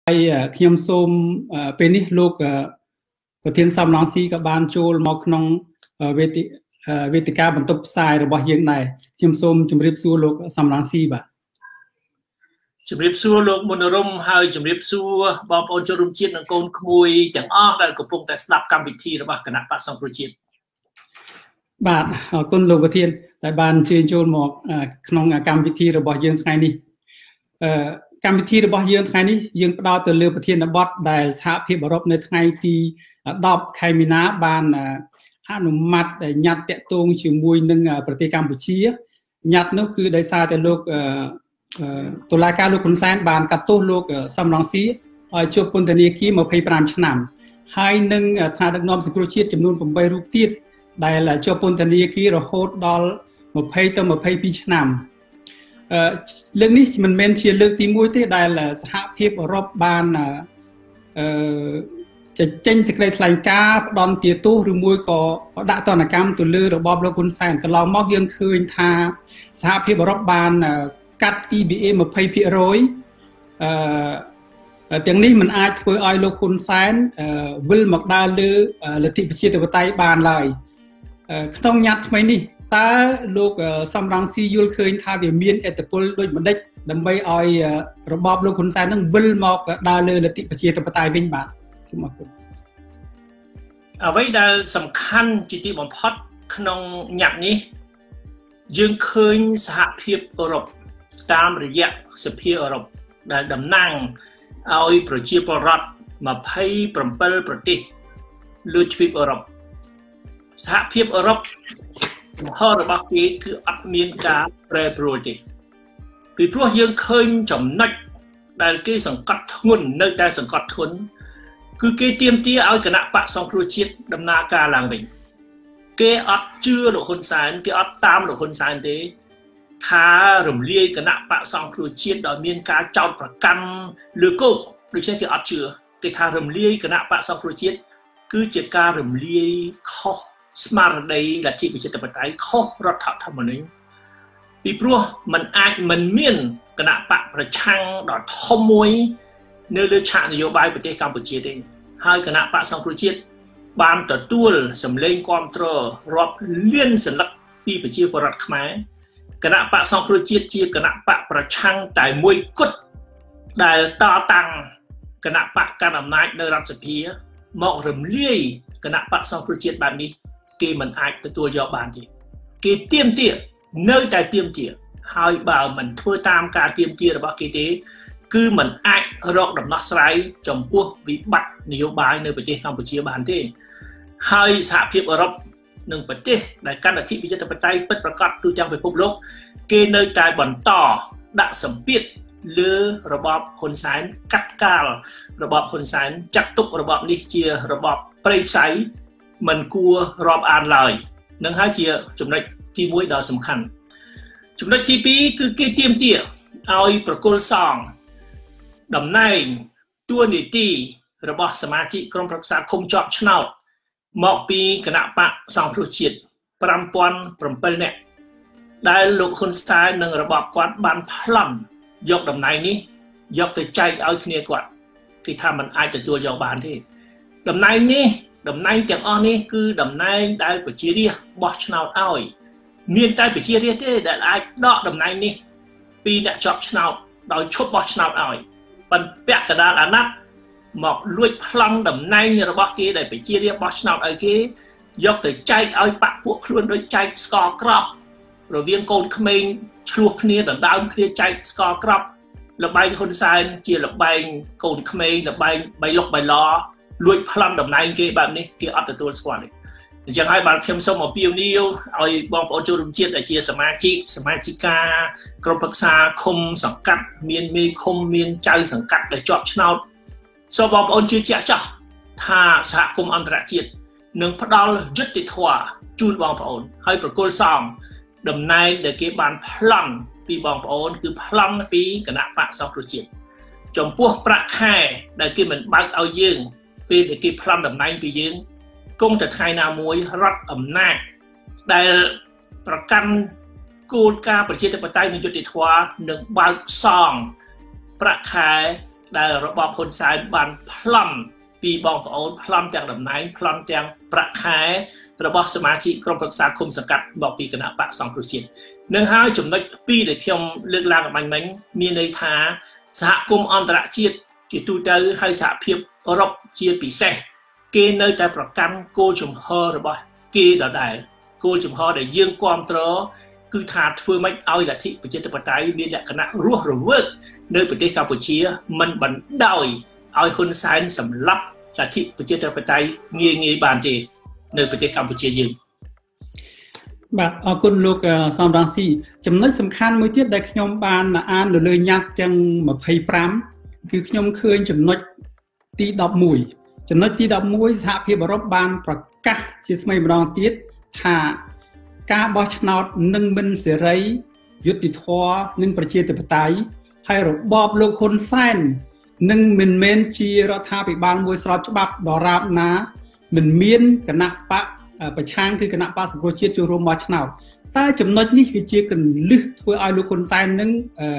ខ្ញុំសូមពេលនេះលោកប្រធានសំឡងស៊ីក៏បានចូលមកក្នុងវេទិកាបន្ទប់ផ្សាយរបស់យើងដែរខ្ញុំសូមជម្រាបសួរលោកសំឡងស៊ីបាទជម្រាបសួរលោកមុនរំហើយជម្រាបសួរបងប្អូនជនរួមជាតិនិងកូនក្មួយទាំងអស់ដែលកំពុងតែស្ដាប់កម្មវិធីរបស់គណៈបក្សសង្គ្រោះជាតិបាទអរគុណលោកប្រធានដែលបានអញ្ជើញចូលមកក្នុងកម្មវិធីរបស់យើងថ្ងៃនេះកម្មវិធីរបស់យើងថ្ងៃនេះយើងផ្ដោតទៅលើប្រធានបទដែលសហភាពអឺរ៉ុបនៅថ្ងៃទី10ខែមីនាបានអនុម័តញត្តិតាក់ទងជាមួយនឹងប្រទេសកម្ពុជាញត្តិនោះគឺដោយសារតែលោកតុលាការលោកហ៊ុនសែនបានកាត់ទោសលោកសំរងស៊ីឲ្យជាប់ពន្ធនាគារ25ឆ្នាំហើយនឹងថ្នាក់ដឹកនាំសង្គ្រោះជាតិចំនួន8រូបទៀតដែលជាប់ពន្ធនាគាររហូតដល់20ទៅ22ឆ្នាំលើកនេះមិនមែនជាលើកទី1ទេដែលសហភាពអឺរ៉ុបបានចេញសេចក្តីថ្លែងការណ៍ផ្ដន់ទាទោសឬមួយក៏ដាក់ទណ្ឌកម្មទៅលើរបបលោកហ៊ុនសែនកន្លងមកយើងឃើញថាសហភាពអឺរ៉ុបបានកាត់ EBA 20%ទាំងនេះមិនអាចធ្វើឲ្យលោកហ៊ុនសែនវិលមកដើរលើលទ្ធិប្រជាធិបតេយ្យបានឡើយក្នុងញត្តិថ្មីនេះតើលោកសំរងស៊ីយល់ឃើញថាវាមានឥទ្ធិពលដូចម្ដេចដើម្បីឲ្យរបបលោកហ៊ុនសែននឹងវិលមកដើរលើលទ្ធិប្រជាធិបតេយ្យវិញបាទសូមអរគុណអ្វីដែលសំខាន់ជាទីបំផុតក្នុងញត្តិនេះយើងឃើញសហភាពអឺរ៉ុបតាមរយៈសភាអឺរ៉ុបដែលតំណាងឲ្យប្រជាពលរដ្ឋ27ប្រទេសលើទ្វីបអឺរ៉ុបសហភាពអឺរ៉ុបមហោរបស់គេគឺអត់មានការប្រែប្រួលទេពីព្រោះយើងឃើញចំណុចដែលគេសង្កត់ធ្ងន់នៅតែសង្កត់ធ្ងន់គឺគេទាមទារឲ្យគណៈបក្សសង្គ្រោះជាតិដំណើរការឡើងវិញគេអត់ជឿលោកហ៊ុនសែនគេអត់តាមលោកហ៊ុនសែនទេថារំលាយគណៈបក្សសង្គ្រោះជាតិដោយមានការចោទប្រកាន់លើគោកដូច្នេះគេអត់ជឿគេថារំលាយគណៈបក្សសង្គ្រោះជាតិគឺជាការរំលាយខុសស្មារតីលទ្ធិប្រជាធិបតេយ្យខុសរដ្ឋធម្មនុញ្ញពីព្រោះมันអាចមិនមានគណៈបកប្រឆាំងដ៏ធំមួយនៅលើឆាកនយោបាយប្រទេសកម្ពុជាទេហើយគណៈបកសង្គ្រោះជាតិបានទទួលសម្លេងគាំទ្ររាប់លានសន្លឹកពីប្រជាពលរដ្ឋខ្មែរគណៈបកសង្គ្រោះជាតិជាគណៈបកប្រឆាំងតែមួយគត់ដែលតតាំងគណៈបកកាន់អំណាចនៅរដ្ឋសភាមករំលាយគណៈបកសង្គ្រោះជាតិបែបនេះគេមិនអាចទទួលយកបានទេគេទាមទារនៅតែទាមទារហើយបើមិនធ្វើតាមការទាមទាររបស់គេទេគឺមិនអាចរកដំណោះស្រាយចំពោះវិបត្តិនយោបាយនៅប្រទេសកម្ពុជាបានទេហើយសហភាពអឺរ៉ុបនិងប្រទេសដែលកាន់លទ្ធិប្រជាធិបតេយ្យពិតប្រាកដទូទាំងពិភពលោកគេនៅតែបន្តដាក់សម្ពាធលើរបបហ៊ុនសែនកាត់កាលរបបហ៊ុនសែនចាត់ទុករបបនេះជារបបព្រៃផ្សៃមិនគួររាប់អានឡើយនឹងហើយជាចំណុចទី1ដ៏សំខាន់ចំណុចទី2គឺគេទាមទារឲ្យប្រគល់សងតំណែងតួនាទីរបស់សមាជិកក្រុមប្រឹក្សាឃុំជាប់ឆ្នោតមកពីគណៈបកសង្គ្រោះជាតិ5007នាក់ដែលលោកហ៊ុនសែននិងរបបគាត់បានប្លន់យកតំណែងនេះយកទៅចែកឲ្យគ្នាគាត់គេថាมันអាចទទួលយកបានទេតំណែងនេះតំណែងទាំងអស់នេះគឺតំណែងដែលប្រជារាស្ត្របោះឆ្នោតឲ្យមានតែប្រជារាស្ត្រទេដែលអាចដកតំណែងនេះពីអ្នកជាប់ឆ្នោតដោយឈប់បោះឆ្នោតឲ្យប៉ុន្តែពាក់កណ្ដាលអាណត្តិមកលួចប្លង់តំណែងរបស់គេដែលប្រជារាស្ត្របោះឆ្នោតឲ្យគេយកទៅចែកឲ្យបកពួកខ្លួនដោយចែកស្ករក្រប់រវាងកូនក្មេងឆ្លោះគ្នាដណ្ដើមគ្នាចែកស្ករក្រប់លបែងហ៊ុនសែនជាលបែងកូនក្មេងលបែងបៃលុកបៃឡលួចប្លន់តំណែងគេបែបនេះគេអត់ទទួលស្គាល់ទេអញ្ចឹងហើយបានខ្ញុំសូមអំពាវនាវឲ្យបងប្អូនជនរួមជាតិដែលជាសមាជិកាក្រុមប្រឹក្សាឃុំសង្កាត់មានមេឃុំមានចៅសង្កាត់ដែលជាប់ឆ្នោតសូមបងប្អូនជឿជាក់ចាស់ថាសហគមន៍អន្តរជាតិនឹងផ្ដល់យុត្តិធម៌ជូនបងប្អូនហើយប្រគល់សងតំណែងដែលគេបានប្លន់ពីបងប្អូនគឺប្លន់ពីគណៈបក្សសង្គ្រោះជាតិចំពោះប្រាក់ខែដែលគេមិនបើកឲ្យយើងពេលដែលគេប្លន់តំណែងពីយើងគង់តែថ្ងៃណាមួយរដ្ឋអំណាចដែលប្រកាន់គោលការណ៍ប្រជាធិបតេយ្យនិងយុត្តិធម៌នឹងបើកសងប្រាក់ខែដែលរបបហ៊ុនសែនបានប្លន់ពីបងប្អូនប្លន់ទាំងតំណែងប្លន់ទាំងប្រាក់ខែរបស់សមាជិកក្រុមប្រឹក្សាគុំសង្កាត់មកពីគណៈបកសង្គ្រោះជាតិនឹងហើយចំណុច2ដែលខ្ញុំលើកឡើងអំបញ្ញមិញមានន័យថាសហគមន៍អន្តរជាតិជាទូទៅហើយសហភាពអឺរ៉ុបជាពិសេសគេនៅតែប្រកាន់គោលជំហររបស់គេដដែលគោលជំហរដែលយើងគ្រប់គ្រងគឺថាធ្វើម៉េចឲ្យលទ្ធិប្រជាធិបតេយ្យមានលក្ខណៈរស់រវើកនៅប្រទេសកម្ពុជាមិនបណ្ដោយឲ្យហ៊ុនសែនសម្លាប់លទ្ធិប្រជាធិបតេយ្យងាយបានទេនៅប្រទេសកម្ពុជាយើងបាទអរគុណលោកសំរងស៊ីចំណុចសំខាន់មួយទៀតដែលខ្ញុំបានអានលើញត្តិទាំង25គឺខ្ញុំឃើញចំណុចទី11ចំណុចទី11សហភាពអឺរ៉ុបបានប្រកាសជាថ្មីម្ដងទៀតថាការបោះឆ្នោតនឹងមិនសេរីយុត្តិធម៌និងប្រជាធិបតេយ្យហើយរបបលោកហ៊ុនសែននឹងមិនមែនជារដ្ឋាភិបាលមួយស្របច្បាប់ដរាបណាមិនមានគណៈបកប្រឆាំងគឺគណៈបកសង្គ្រោះជាតិចូលរួមបោះឆ្នោតតែចំណុចនេះគឺជាកន្លឹះធ្វើឲ្យលោកហ៊ុនសែននឹង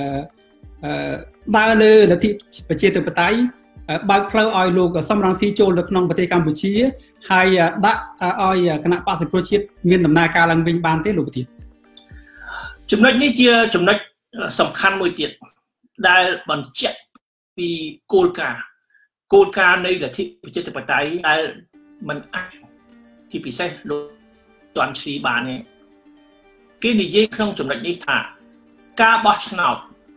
ដើរលើលទ្ធិប្រជាធិបតេយ្យបើកផ្លូវឲ្យលោកសំរងស៊ីចូលនៅក្នុងប្រទេសកម្ពុជាហើយដាក់ឲ្យគណៈបកសង្គ្រោះជាតិមានដំណើរការឡើងវិញបានទេលោកប្រធានចំណុចនេះជាចំណុចសំខាន់មួយទៀតដែលបញ្ជាក់ពីគោលការណ៍នៃលទ្ធិប្រជាធិបតេយ្យដែលមិនអាចទីពិសេសលោកទាន់ឈ្លីបានទេគេនិយាយក្នុងចំណុចនេះថាការបោះឆ្នោត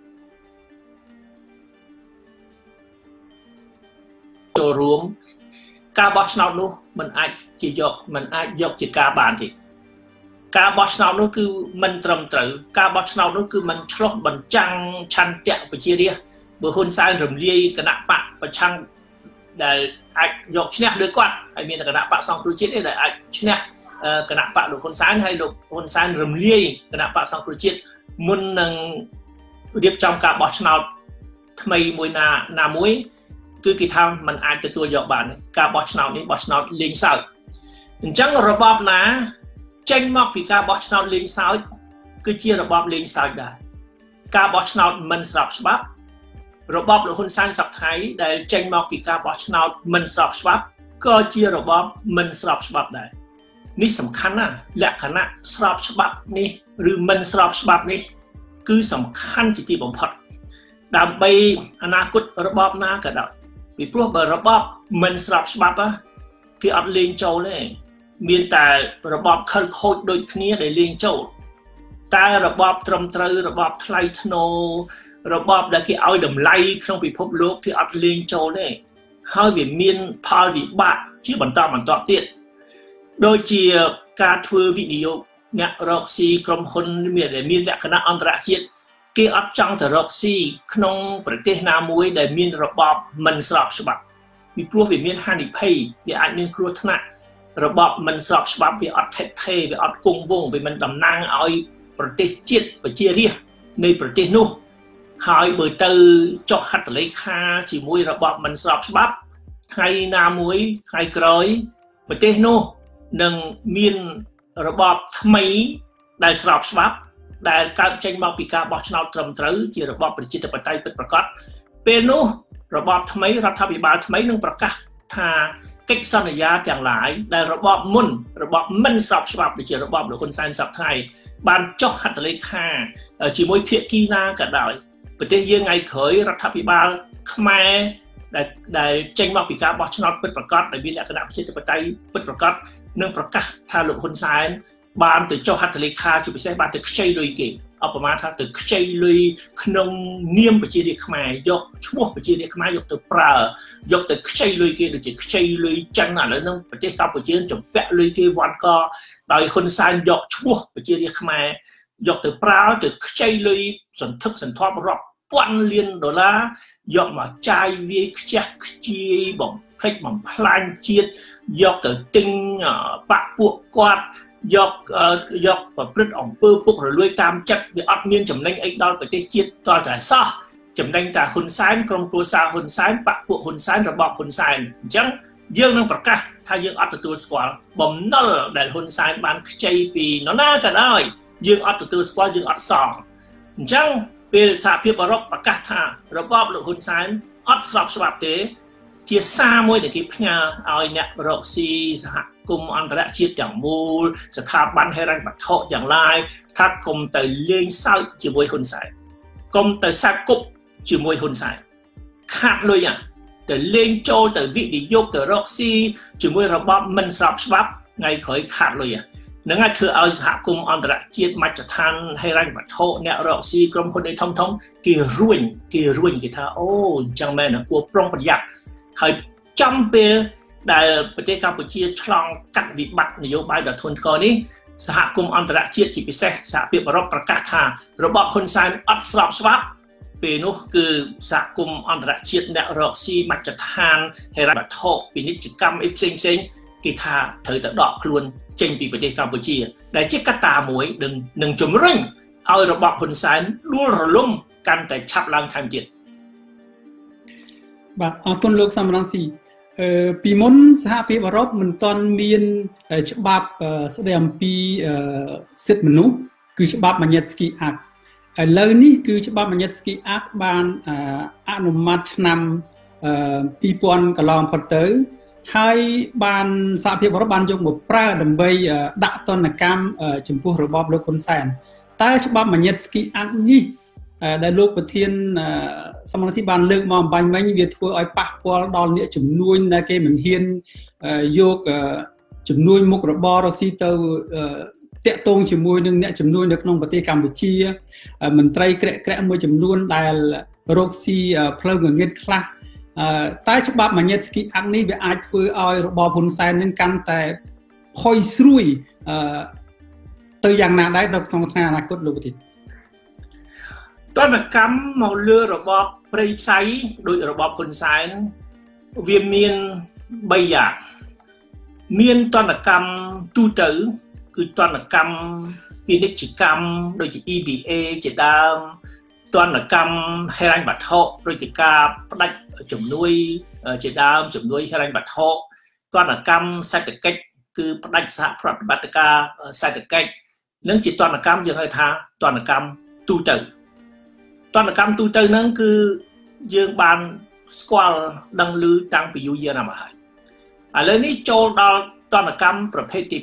ចូលរួមការបោះឆ្នោតនោះមិនអាចយកជាការបានទេការបោះឆ្នោតនោះគឺមិនត្រឹមត្រូវការបោះឆ្នោតនោះគឺមិនឆ្លុះបញ្ចាំងឆន្ទៈប្រជារាស្ត្របើហ៊ុនសែនរំលាយគណៈបកប្រឆាំងដែលអាចយកឈ្នះលើគាត់ហើយមានគណៈបកសង្គ្រោះជាតិនេះដែលអាចឈ្នះគណៈបកលោកហ៊ុនសែនហើយលោកហ៊ុនសែនរំលាយគណៈបកសង្គ្រោះជាតិមុននឹងរៀបចំការបោះឆ្នោតថ្មីមួយណាមួយគឺគេថាมันអាចទទួលយកបានការបោះឆ្នោតនេះបោះឆ្នោតលេងសើចអញ្ចឹងរបបណាចេញមកពីការបោះឆ្នោតលេងសើចគឺជារបបលេងសើចដែរការបោះឆ្នោតមិនស្របច្បាប់របបលោកហ៊ុនសែនសប្តាហ៍ដែលចេញមកពីការបោះឆ្នោតមិនស្របច្បាប់ក៏ជារបបមិនស្របច្បាប់ដែរនេះសំខាន់ណាស់លក្ខណៈស្របច្បាប់នេះឬមិនស្របច្បាប់នេះគឺសំខាន់ជាទីបំផុតដើម្បីអនាគតរបបណាក៏ដោយពីព្រោះបើរបបមិនស្របច្បាប់គេអត់លេងចូលទេមានតែរបបខិលខូចដូចគ្នាដែលលេងចូលតែរបបត្រឹមត្រូវរបបថ្លៃថ្នូររបបដែលគេឲ្យតម្លៃក្នុងពិភពលោកគេអត់លេងចូលទេហើយវាមានផលវិបាកជាបន្តទៀតដូចជាការធ្វើវិនិយោគអ្នករកស៊ីក្រុមហ៊ុនមានលក្ខណៈអន្តរជាតិគេអត់ចង់ទៅរកស៊ីក្នុងប្រទេសណាមួយដែលមានរបបមិនស្របច្បាប់ពីព្រោះវាមានហានិភ័យវាអាចមានគ្រោះថ្នាក់របបមិនស្របច្បាប់វាអត់ថេថេវាអត់គង់វង្សវាមិនតំណាងឲ្យប្រទេសជាតិប្រជារាស្ត្រនៃប្រទេសនោះហើយបើទៅចុះហត្ថលេខាជាមួយរបបមិនស្របច្បាប់ថ្ងៃណាមួយថ្ងៃក្រោយប្រទេសនោះនឹងមានរបបថ្មីដែលស្របច្បាប់ដែលកើតចេញមកពីការបោះឆ្នោតត្រឹមត្រូវជារបបប្រជាធិបតេយ្យពិតប្រាកដពេលនោះរបបថ្មីរដ្ឋាភិបាលថ្មីនឹងប្រកាសថាកិច្ចសន្យាទាំងឡាយដែលរបបមុនរបបមិនស្របច្បាប់ដូចជារបបលោកហ៊ុនសែនសប្តាហ៍បានចុះហត្ថលេខាជាមួយភាគីណាក៏ដោយប្រទេសយើងថ្ងៃក្រោយរដ្ឋាភិបាលខ្មែរដែលចេញមកពីការបោះឆ្នោតពិតប្រាកដដែលមានលក្ខណៈប្រជាធិបតេយ្យពិតប្រាកដនឹងប្រកាសថាលោកហ៊ុនសែនបានទៅចុះហត្ថលេខាជាពិសេសបានទៅខ្ចីលុយគេអបមាថាទៅខ្ចីលុយក្នុងនាមប្រជារាស្ត្រខ្មែរយកឈ្មោះប្រជារាស្ត្រខ្មែរយកទៅប្រើយកទៅខ្ចីលុយគេដូចជាខ្ចីលុយចិនឥឡូវហ្នឹងប្រទេសកម្ពុជាចំពាក់លុយគេវ៉ាន់កដោយហ៊ុនសែនយកឈ្មោះប្រជារាស្ត្រខ្មែរយកទៅប្រើទៅខ្ចីលុយសន្ធឹកសន្ធាប់រាប់ពាន់លានដុល្លារយកមកចាយវាយខ្ជះខ្ជាយបំផ្លិចបំផ្លាញជាតិយកទៅទិញបាក់ពួកគាត់យកប្រព្រឹត្តអំពើពុករលួយតាមចិត្តវាអត់មានចំណេញអីដល់ប្រទេសជាតិតតែសោះចំណេញតែហ៊ុនសែនក្រុមគ្រួសារហ៊ុនសែនបាក់ពួកហ៊ុនសែនរបបហ៊ុនសែនអញ្ចឹងយើងនឹងប្រកាសថាយើងអត់ទទួលស្គាល់បំណុលដែលហ៊ុនសែនបានខ្ចីពីនរណាក៏ដោយយើងអត់ទទួលស្គាល់យើងអត់សងអញ្ចឹងពេលសហភាពអឺរ៉ុបប្រកាសថារបបលោកហ៊ុនសែនអត់ស្របច្បាប់ទេជាសារមួយដែលគេផ្ញើឲ្យអ្នករកស៊ីសហគមន៍អន្តរជាតិទាំងមូលស្ថាប័នហិរញ្ញវត្ថុយ៉ាងឡាយថាកុំទៅលេងសើចជាមួយហ៊ុនសែនកុំទៅសាគប់ជាមួយហ៊ុនសែនខាត់លុយទៅលេងចូលទៅវិនិយោគទៅរកស៊ីជាមួយរបបមិនស្របច្បាប់ថ្ងៃក្រោយខាត់លុយនឹងអាចធ្វើឲ្យសហគមន៍អន្តរជាតិមជ្ឈដ្ឋានហិរញ្ញវត្ថុអ្នករកស៊ីក្រុមហ៊ុនធំធំគេរួញគេថាអូអញ្ចឹងមែនគួរប្រុងប្រយ័ត្នហើយចំពេលដែលប្រទេសកម្ពុជាឆ្លងកាត់វិបត្តិនយោបាយដ៏ធ្ងន់ធ្ងរនេះសហគមន៍អន្តរជាតិជាពិសេសសហភាពអឺរ៉ុបប្រកាសថារបបហ៊ុនសែនអត់ស្របច្បាប់ពេលនោះគឺសហគមន៍អន្តរជាតិអ្នករកស៊ីមជ្ឈដ្ឋានហិរញ្ញវត្ថុពាណិជ្ជកម្មផ្សេងគេថាត្រូវតែដកខ្លួនចេញពីប្រទេសកម្ពុជាដែលជាកត្តាមួយនឹងជំរុញឲ្យរបបហ៊ុនសែនដួលរលំកាន់តែឆាប់ឡើងថែមទៀតបាទអរគុណលោកសំរងស៊ីពីមុនសហភាពអឺរ៉ុបមិនទាន់មានច្បាប់ស្តីអំពីសិទ្ធិមនុស្សគឺច្បាប់ Magnitsky Act ឥឡូវនេះគឺច្បាប់ Magnitsky Act បានអនុម័តឆ្នាំ2000កន្លងផុតទៅហើយបានសហភាពអឺរ៉ុបបានយកមកប្រើដើម្បីដាក់ទណ្ឌកម្មចំពោះរបបលោកហ៊ុនសែនតែច្បាប់ Magnitsky Act នេះដែលលោកប្រធានសំរងស៊ីបានលើកមកអំបញ្ញមិញវាធ្វើឲ្យប៉ះពាល់ដល់អ្នកជំនួញដែលគេមិនហ៊ានយកជំនួញមុខរបររកស៊ីទៅតាក់ទងជាមួយនឹងអ្នកជំនួញនៅក្នុងប្រទេសកម្ពុជាមន្ត្រីក្រាក់មួយចំនួនដែលរកស៊ីផ្លូវងងឹតខ្លះតែច្បាប់ Magnitsky Act នេះវាអាចធ្វើឲ្យរបបហ៊ុនសែននឹងកាន់តែផុយស្រួយទៅយ៉ាងណាដែរនៅក្នុងថ្ងៃអនាគតលោកប្រធានទណ្ឌកម្មមកលើរបបព្រៃផ្សៃដោយរបបហ៊ុនសែនវាមាន3យ៉ាងមានទណ្ឌកម្មទូទៅគឺទណ្ឌកម្មពាណិជ្ជកម្មដូចជា EBA ជាដើមទណ្ឌកម្មហិរញ្ញវត្ថុដូចជាការផ្ដាច់ជំនួយជាដើមជំនួយហិរញ្ញវត្ថុទណ្ឌកម្មសេដ្ឋកិច្ចគឺផ្ដាច់សហប្រតិបត្តិការសេដ្ឋកិច្ចនឹងជាទណ្ឌកម្មយើងហៅថាទណ្ឌកម្មទូទៅទណ្ឌកម្មទូទៅហ្នឹងគឺយើងបានស្គាល់ដឹងឮតាំងពីយូរយារណាស់មកហើយឥឡូវនេះចូលដល់ទណ្ឌកម្មប្រភេទទី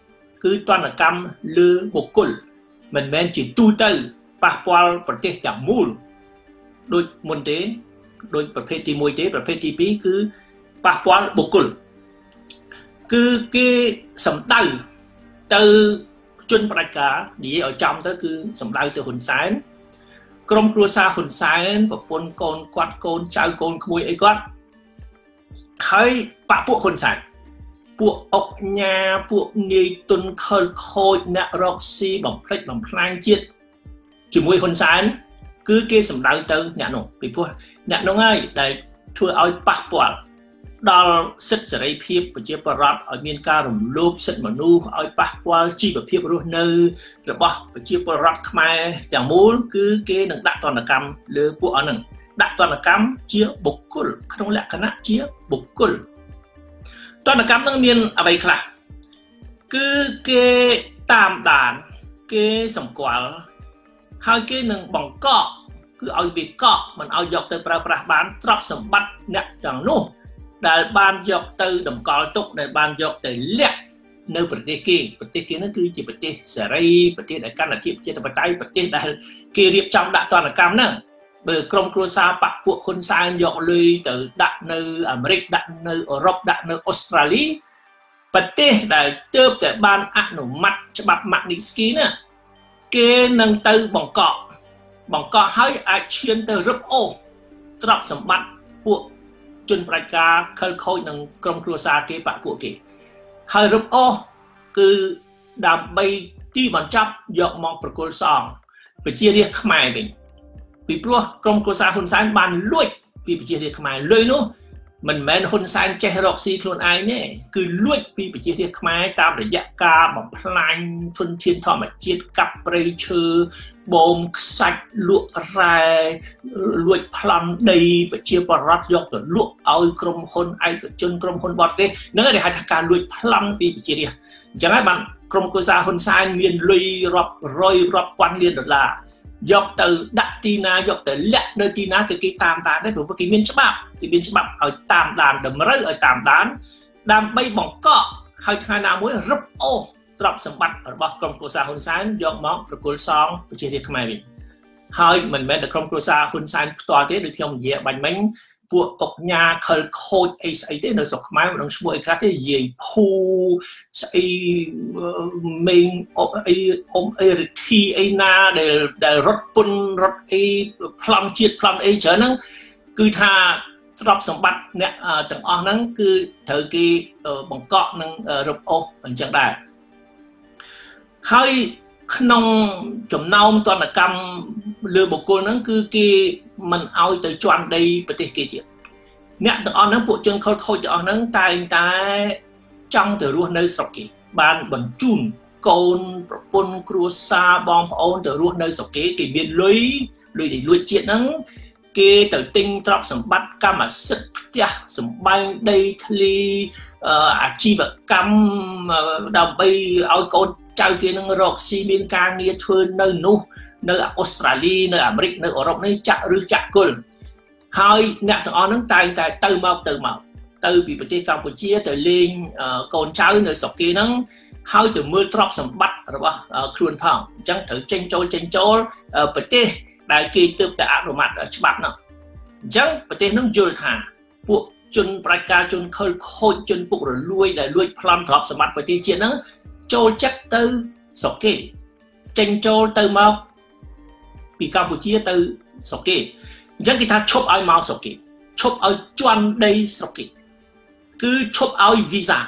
2គឺទណ្ឌកម្មលើបុគ្គលមិនមែនជាទូទៅប៉ះពាល់ប្រទេសទាំងមូលដូចមុនទេដូចប្រភេទទី1ទេប្រភេទទី2គឺប៉ះពាល់បុគ្គលគឺគេសម្ដៅទៅជនផ្ដាច់ការនិយាយឲ្យចំទៅគឺសម្ដៅទៅហ៊ុនសែនក្រុមគ្រួសារហ៊ុនសែនប្រពន្ធកូនគាត់កូនចៅកូនក្មួយអីគាត់ហើយបពពួកហ៊ុនសែនពួកអុកញ៉ាពួកនាយទុនខលខូចអ្នករកស៊ីបំផ្លិចបំផ្លាញជាតិជាមួយហ៊ុនសែនគឺគេសម្ដៅទៅអ្នកនោះពីព្រោះអ្នកនោះហើយដែលធ្វើឲ្យប៉ះពាល់ដល់សិទ្ធិសេរីភាពប្រជាពលរដ្ឋឲ្យមានការរំលោភសិទ្ធិមនុស្សឲ្យប៉ះពាល់ជីវភាពរស់នៅរបស់ប្រជាពលរដ្ឋខ្មែរទាំងមូលគឺគេនឹងដាក់ទណ្ឌកម្មលើពួកអស់ហ្នឹងដាក់ទណ្ឌកម្មជាបុគ្គលក្នុងលក្ខណៈជាបុគ្គលទណ្ឌកម្មហ្នឹងមានអ្វីខ្លះគឺគេតាមដានគេសម្គាល់ហើយគេនឹងបង្កក់គឺឲ្យវាកក់មិនឲ្យយកទៅប្រើប្រាស់បានទ្រព្យសម្បត្តិអ្នកទាំងនោះដែលបានយកទៅតម្កល់ទុកដែលបានយកទៅលាក់នៅប្រទេសគេនោះគឺជាប្រទេសសេរីប្រទេសដែលកាន់តែជាប្រជាធិបតេយ្យប្រទេសដែលគេរៀបចំដាក់ទណ្ឌកម្មហ្នឹងបើក្រុមគ្រួសារបពពួកហ៊ុនសែនយកលុយទៅដាក់នៅអាមេរិកដាក់នៅអឺរ៉ុបដាក់នៅអូស្ត្រាលីប្រទេសដែលទើបតែបានអនុម័តច្បាប់ Magnitsky ណាគេនឹងទៅបង្កក់ឲ្យអាចឈានទៅរឹបអូសទ្រព្យសម្បត្តិពួកជនផ្ដាច់ការខលខូចនឹងក្រុមគ្រួសារគេបពពួកគេហើយរឹបអូសគឺដើម្បីទីបញ្ចប់យកមកប្រគល់សងប្រជារាស្ត្រខ្មែរវិញពីព្រោះក្រុមគ្រួសារហ៊ុនសែនបានលួចពីប្រជារាស្ត្រខ្មែរលុយនោះមិនមែនហ៊ុនសែនចេះរកស៊ីខ្លួនឯងទេគឺលួចពីប្រជារាស្ត្រខ្មែរតាមរយៈការបំផ្លាញធនធានធម្មជាតិកាប់ព្រៃឈើបូមខ្សាច់លក់រ៉ែលួចប្លន់ដីប្រជាពលរដ្ឋយកទៅលក់ឲ្យក្រុមហ៊ុនឯកជនក្រុមហ៊ុនបរទេសនឹងគេហៅថាការលួចប្លន់ពីប្រជារាស្ត្រអញ្ចឹងហើយបានក្រុមគ្រួសារហ៊ុនសែនមានលុយរាប់រយរាប់ពាន់លានដុល្លារយកទៅដាក់ទីណាយកទៅលាក់នៅទីណាគឺគេតាមដានដែរព្រោះគេមានច្បាប់ឲ្យតាមដានតម្រូវឲ្យតាមដានដើម្បីបង្កក់ឲ្យថ្ងៃណាមួយរឹបអូសទ្រព្យសម្បត្តិរបស់ក្រុមគ្រួសារហ៊ុនសែនយកមកប្រគល់សងប្រជារាស្ត្រខ្មែរវិញហើយមិនមែនតែក្រុមគ្រួសារហ៊ុនសែនផ្ទាល់ទេដូចខ្ញុំនិយាយបាញ់មិញពួកអុកញ៉ាខលខូចអីស្អីទេនៅស្រុកខ្មែរមិនដឹងឈ្មោះអីខ្លះទេនិយាយភូស្អីមេងអីអីរិទ្ធីអីណាដែលរត់ពុនរត់អីប្លន់ជាតិប្លន់អីច្រើនហ្នឹងគឺថាទ្រព្យសម្បត្តិអ្នកទាំងអស់ហ្នឹងគឺត្រូវគេបង្កក់នឹងរឹបអូសអញ្ចឹងដែរហើយក្នុងចំណោមទណ្ឌកម្មលើបុគ្គលហ្នឹងគឺគេមិនឲ្យទៅជន់ដីប្រទេសគេទៀតអ្នកទាំងអស់ហ្នឹងពួកជនខលខូចទាំងអស់ហ្នឹងតែងតែចង់ទៅរស់នៅស្រុកគេបានបញ្ជូនកូនប្រពន្ធគ្រួសារបងប្អូនទៅរស់នៅស្រុកគេមានលុយដែលលួចជាតិហ្នឹងគេទៅទិញទ្រព្យសម្បត្តិកម្មសិទ្ធិផ្ទះសម្បែងដីធ្លីអាជីវកម្មដើម្បីឲ្យកូនចៅគេនឹងរកស៊ីមានការងារធ្វើនៅនោះនៅអូស្ត្រាលីនៅអាមេរិកនៅអឺរ៉ុបនេះចាក់ឬចាក់គុលហើយអ្នកទាំងអស់ហ្នឹងតែងតែទៅមកទៅពីប្រទេសកម្ពុជាទៅលេងកូនចៅនៅស្រុកគេហ្នឹងហើយទៅមើលទ្រព្យសម្បត្តិរបស់ខ្លួនផងអញ្ចឹងត្រូវចេញចូលប្រទេសដែលគេទើបតែអនុម័តច្បាប់ហ្នឹងអញ្ចឹងប្រទេសហ្នឹងយល់ថាពួកជនប្រជាការជនខលខូចជនពុករលួយដែលលួចប្លន់ទ្រព្យសម្បត្តិប្រទេសជាតិហ្នឹងចូលចិត្តទៅស្រុកគេចេញចូលទៅមកពីកម្ពុជាទៅស្រុកគេអញ្ចឹងគេថាឈប់ឲ្យមកស្រុកគេឈប់ឲ្យជន់ដីស្រុកគេគឺឈប់ឲ្យវីសា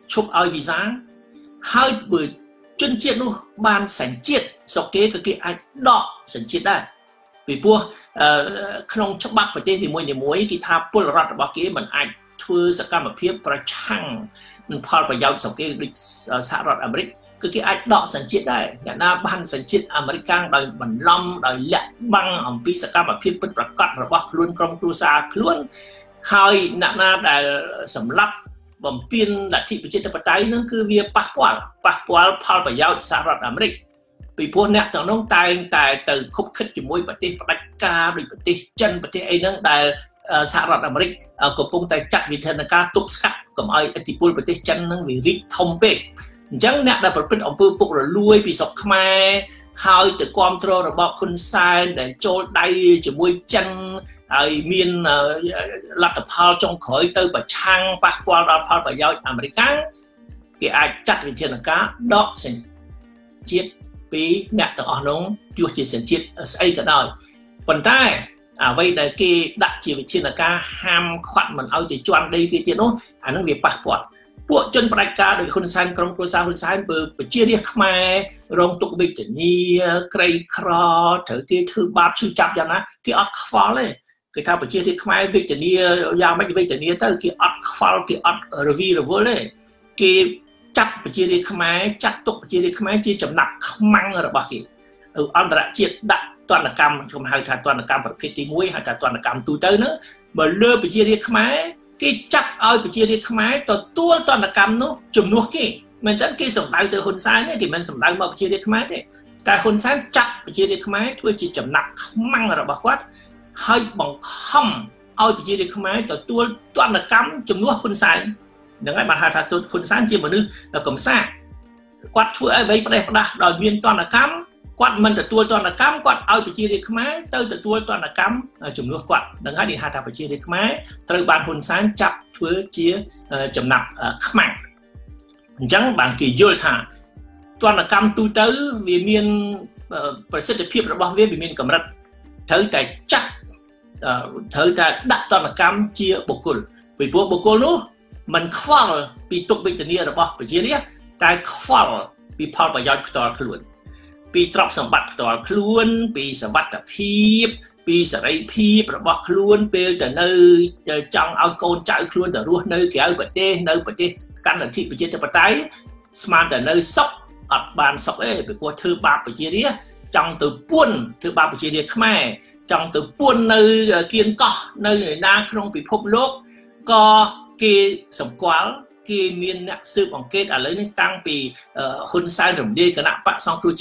ហើយបើជនជាតិនោះបានសញ្ជាតិស្រុកគេក៏គេអាចដកសញ្ជាតិដែរពីព្រោះក្នុងច្បាប់ប្រទេសនីមួយៗគេថាពលរដ្ឋរបស់គេមិនអាចធ្វើសកម្មភាពប្រឆាំងនឹងផលប្រយោជន៍ស្រុកគេដូចសហរដ្ឋអាមេរិកគឺគេអាចដកសញ្ជាតិដែរអ្នកណាបានសញ្ជាតិអាមេរិកដោយបន្លំដោយលាក់បាំងអំពីសកម្មភាពពិតប្រាកដរបស់ខ្លួនក្រុមគ្រួសារខ្លួនហើយអ្នកណាដែលសម្លាប់បំពានលទ្ធិប្រជាធិបតេយ្យនឹងគឺវាប៉ះពាល់ផលប្រយោជន៍សហរដ្ឋអាមេរិកពីព្រោះអ្នកទាំងនោះតែងតែទៅខុបខិតជាមួយប្រទេសផ្ដាច់ការដូចប្រទេសចិនប្រទេសអីហ្នឹងដែលសហរដ្ឋអាមេរិកកំពុងតែចាត់វិធានការទប់ស្កាត់កុំឲ្យឥទ្ធិពលប្រទេសចិនហ្នឹងវារីកធំពេកអញ្ចឹងអ្នកដែលប្រព្រឹត្តអំពើពុករលួយពីស្រុកខ្មែរហើយទៅគ្រប់គ្រងរបបហ៊ុនសែនដែលចូលដៃជាមួយចិនហើយមានលទ្ធផលចុងក្រោយទៅប្រឆាំងប៉ះពាល់ដល់ផលប្រយោជន៍អាមេរិកគេអាចចាត់វិធានការដកសញ្ជាតិពីអ្នកទាំងអស់នោះទោះជាសញ្ជាតិស្អីក៏ដោយប៉ុន្តែអ្វីដែលគេដាក់ជាវិធានការហាមឃាត់មិនឲ្យទៅជន់ដីគេទៀតនោះអានឹងវាប៉ះពាល់ពួកជនផ្ដាច់ការដោយហ៊ុនសែនក្រុមគ្រួសារហ៊ុនសែនបើប្រជារាស្ត្រខ្មែររងទុក្ខវេទនាក្រីក្រត្រូវគេធ្វើបាបឈឺចាប់យ៉ាងណាគេអត់ខ្វល់ទេគេថាប្រជារាស្ត្រខ្មែរវេទនាយ៉ាងម៉េចវេទនាទៅគេអត់ខ្វល់គេអត់រវីរវល់ទេគេចាត់ប្រជារាស្ត្រខ្មែរចាត់ទុកប្រជារាស្ត្រខ្មែរជាចំណាប់ខ្មាំងរបស់គេអន្តរជាតិដាក់ទណ្ឌកម្មខ្ញុំហៅថាទណ្ឌកម្មប្រភេទទី1ហៅថាទណ្ឌកម្មទូទៅហ្នឹងបើលើប្រជារាស្ត្រខ្មែរគេចាប់ឲ្យប្រជារាស្ត្រខ្មែរទទួលទណ្ឌកម្មនោះជំនួសគេមែនតើគេសម្ដៅទៅហ៊ុនសែនទេគេមិនសម្ដៅមកប្រជារាស្ត្រខ្មែរទេតែហ៊ុនសែនចាប់ប្រជារាស្ត្រខ្មែរធ្វើជាចំណាប់ខ្មាំងរបស់គាត់ហើយបង្ខំឲ្យប្រជារាស្ត្រខ្មែរទទួលទណ្ឌកម្មជំនួសហ៊ុនសែនហ្នឹងហើយបានហៅថាហ៊ុនសែនជាមនុស្សកំសាគាត់ធ្វើឲ្យអ្វីផ្ដេសផ្ដាស់ដោយមានទណ្ឌកម្មគាត់មិនទទួលទណ្ឌកម្មគាត់ឲ្យប្រជារាស្ត្រខ្មែរទៅទទួលទណ្ឌកម្មជំនួសគាត់ហ្នឹងហើយគេហៅថាប្រជារាស្ត្រខ្មែរត្រូវបានហ៊ុនសែនចាប់ធ្វើជាចំណាប់ខ្មាំងអញ្ចឹងបានគេយល់ថាទណ្ឌកម្មទូទៅវាមានប្រសិទ្ធភាពរបស់វាមានកម្រិតត្រូវតែចាត់ត្រូវតែដាក់ទណ្ឌកម្មជាបុគ្គលពីព្រោះបុគ្គលនោះមិនខ្វល់ពីទុក្ខវេទនារបស់ប្រជារាស្ត្រតែខ្វល់ពីផលប្រយោជន៍ផ្ទាល់ខ្លួនពីទ្រព្យសម្បត្តិផ្ទាល់ខ្លួនពីសវត្ថិភាពពីសេរីភាពរបស់ខ្លួនពេលទៅនៅចង់ឲ្យកូនចៅខ្លួនទៅរស់នៅក្រៅប្រទេសនៅប្រទេសកាន់លទ្ធិប្រជាធិបតេយ្យស្មានតែនៅសុខអត់បានសុខទេពីព្រោះធ្វើបាបប្រជារាស្ត្រចង់ទៅពួនធ្វើបាបប្រជារាស្ត្រខ្មែរចង់ទៅពួននៅគៀនកោះនៅណាក្នុងពិភពលោកក៏គេសម្គាល់គេមានអ្នកស៊ើបអង្កេតឥឡូវនេះតាំងពីហ៊ុនសែនរំលាយគណៈបកសង្គ្រោះជាតិ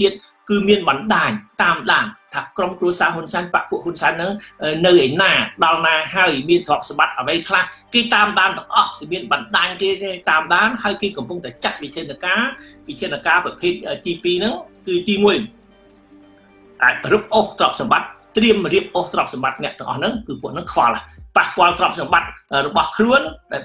cứ miền bắn đàn tam đàn thạc trong cua sa hôn san bạc bộ hôn san nó nơi ấy nà đào nà hai miền thọ sập bắt ở đây kha cái tam đàn thì miền bắn đàn cái tam đàn hai cái cầm phong tại chặt vì trên là cá bởi phết TP nó cứ ti mùi rút ốc trọc sập bắt tiêm mà riệp ốc trọc sập bắt nè tỏ nó cứ của nó khoa là bạc quan trọc sập bắt bạc khuôn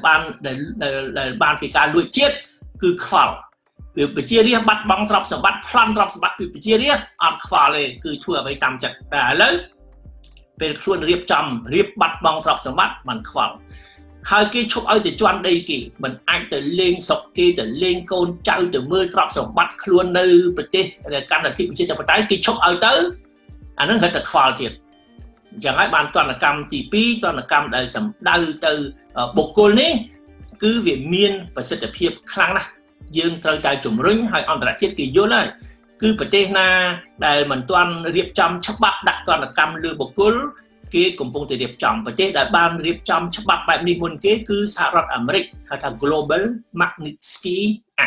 để ban vì cả lụi chết cứ khoa vì chia riêng bắt bóng trọc sập bắt plan trọc sập bắt vì chia riêng ăn khoaเลยคือทั่วไปตามจัดแต่แล้วเป็นครวนเรียบจำเรียบบัดบองสอบสมบัติมันขวางhai cái chụp ở từ choan đây kì mình anh từ lên sọc kia từ lên côn trâu từ mưa trọc sòng bắt luôn nơi bật đi căn là thị trên trong trái cái chụp ở tới anh nó hơi thật phò thiệt chẳng ai bàn toàn là cầm tỷ pi toàn là cầm đời sầm đau từ bột cồn ấy cứ việc miên và sự tập hiệp khang này dương trời đại chủng rinh hay ông đã chết kỳ vô lại cứ bật đi na đại mình toàn riệp trăm chắc bắt đặt toàn là cầm lừa bột cồn cái cùng phong từ điệp trọng và chế đại ban điệp trọng chấp bạc bài mình muốn kế cứ xã hội America hay là Global Magnitsky Act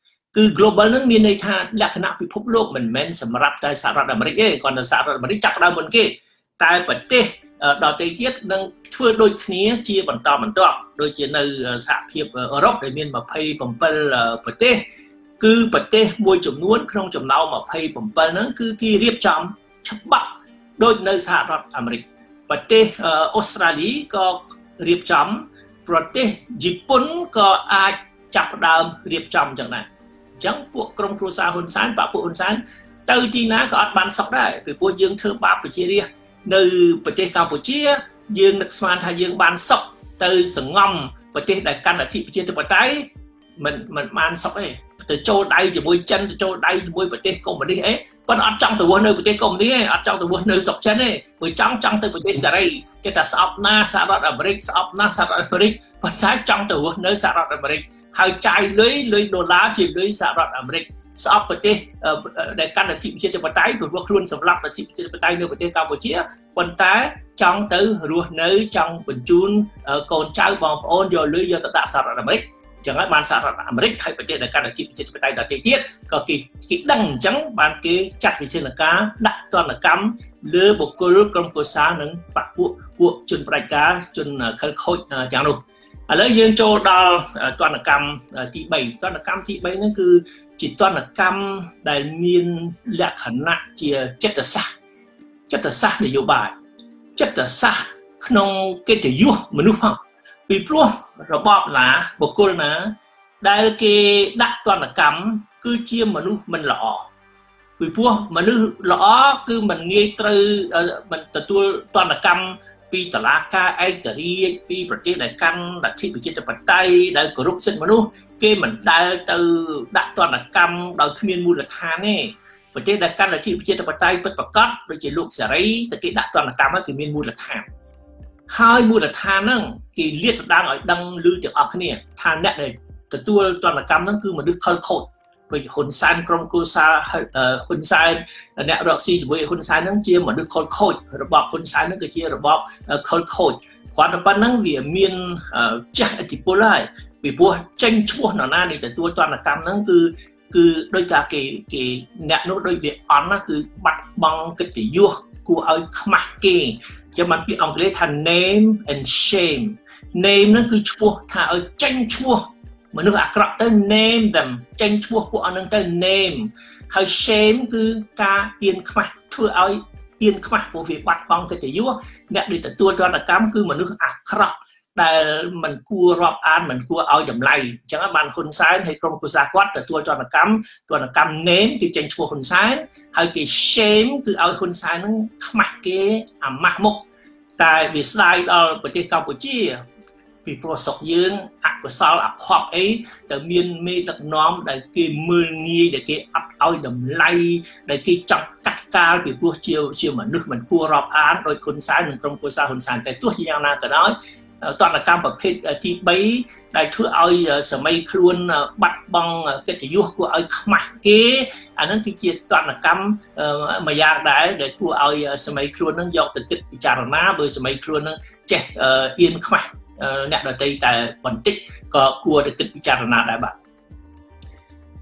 cứ global nó miền này tha là khả năng bị phúc lộc mình men sầm rạp tại xã hội America còn là xã hội America chắc đâu muốn kế tại bật tê đào tây tiết đang thưa đôi khía chia bản to đôi chia nơi xã hiệp Europe để miền mà pay bằng pel bật tê cứ bật tê môi chủng nuốt không chủng nào mà pay bằng pel nó cứ kia điệp trọng chấp bạc đôi nơi xã hội Americaประเทศออสเตรเลียก็เรียบจำประเทศญี่ปุ่นก็อาจจับดาวเรียบจำจังนั้นจังพวกกรมครัวซาหุ่นซานปะพวกหุ่นซานเตอร์จีน่าก็อาจบันสอกได้ไปพวกยื่นเธอบาปไปเชียร์ในประเทศกัมพูชียื่นนักสมานทายยื่นบันสอกเตอร์สงอมประเทศใดกันอาทิตย์ประเทศตะวันตกมันบันสอกเลยtừ châu đây chỉ môi chân từ châu đây môi vật tết công mà đi ấy vẫn ở trong từ nơi vật tết công đi ấy ở trong từ nơi sọc chân ấy với trong từ vật tết sợi cái ta sọc na sạ rọt America sọc na sạ rọt America vẫn thái trong từ nơi sạ rọt America hai chai lưới đô la chỉ lưới sạ rọt America sọc vật tết để căn là chịu trên vật tái rồi luôn sầm lấp là chịu trên vật tái nơi vật tết Campuchia vẫn thái trong từ nơi trong bình chun còn trai bom ôn rồi lưới do ta sạ rọt America chẳng hạn ban xã hội America hayประเทศในการที่ประเทศไทยได้เทียบก็กี่ดังจังบ้านกี่จัดวิธีนักการดักตอนนักกรรมเลือบุกกรุกรมกุศลนั้นปักพวกจนประกาศจนเคยโคตรอย่างนู้นแล้วยังโจดาตอนนักกรรมที่ใบตอนนักกรรมที่ใบนั่นคือจิตตอนนักกรรมได้มีลักษณะที่จัตสะนโยบายจัตสะขนมเกติยุมนุษย์vì proระบอบหนาบุคคลนะได้เกดักตอนกรรมคือเชี่ยมนุษย์มันหล่อvì proมนุษย์หล่อคือมันเงยตรึมันตัวตอนกรรมปีตลาดกาไอกะรีปีประเทศใดกันดัชนีประชาธิปไตยได้กรุบสิทธิมนุษย์เกมันได้ตัวดักตอนกรรมเราทมีมูลค่าเนี่ยประเทศใดกันดัชนีประชาธิปไตยเป็นประกอบโดยเฉพาะลูกเสรีแต่เกดักตอนกรรมก็คือมีมูลค่าhaiมูลค่านั่งกี่เลียดดังởดังลือจากออกเนี่ยทางเนี่ยเลยแต่ตัวตอนกรรมนั่นคือมันดึกเคยโคตรโดยคนซานกรมกุศลคนซานเนี่ยรักซีจะบอกคนซานนั่งเชี่ยมันดึกเคยโคตรระบบคนซานนั่นก็เชี่ยระบบเคยโคตรความต่างนั่งเวียมีนจักรติปุไลvìพวกเจงชั่วหน่าหน้าเนี่ยแต่ตัวตอนกรรมนั่นคือโดยการกี่เนี่ยโดยเวียอ่อนนั่นคือบัดบังกิจยุกกูเอาขมักเก่งจะมันเป็นอังกฤษทัน name and shame name นั่นคือชั่วถ้าเอาเจงชั่วมันนึกอักขระแต่ name them เจงชั่วพวกอันนั้นแต่ name ให้ shame คือการเอียนขมักเพื่อเอาเอียนขมักพวกวิบัติบังกิจยุกเนี่ยโดยแต่ตัวตอนกรรมคือมันนึกอักขระแต่มันกลัวรอบอ่านมันกลัวเอาอย่างไรจังหวะมันคนซ้ายให้กรมกุศลวัดแต่ตัวจอนกรรมเน้นคือเจงชัวคนซ้ายให้กี่เชมคือเอาคนซ้ายนั้นขมักเกะมักมุกแต่วิสัยเราประเทศกัมพูชีปีโปรสกยืนอักกุศลอักขอบแต่เมียนเมดักน้อมได้กี่มืองี้ได้กี่อัพเอาอย่างไรได้กี่จับกัดกาคือพวกเชี่ยวเหมือนนึกมันกลัวรอบอ่านโดยคนซ้ายหนึ่งกรมกุศลคนซ้ายแต่ตัวอย่างนั้นก็น้อยตอนกรรมประเภทที่ใบได้ช่วยเอาสมัยครูนบัดบังกิจยุกูเอาขมักเกอันนั้นที่เกี่ยวตอนกรรมมายากได้ได้ช่วยเอาสมัยครูนั้นยกติดติดพิจารณาโดยสมัยครูนั้นเจเอียนขมักเนี่ยโดยแต่บันทึกก็กลัวติดติดพิจารณาได้บ้าง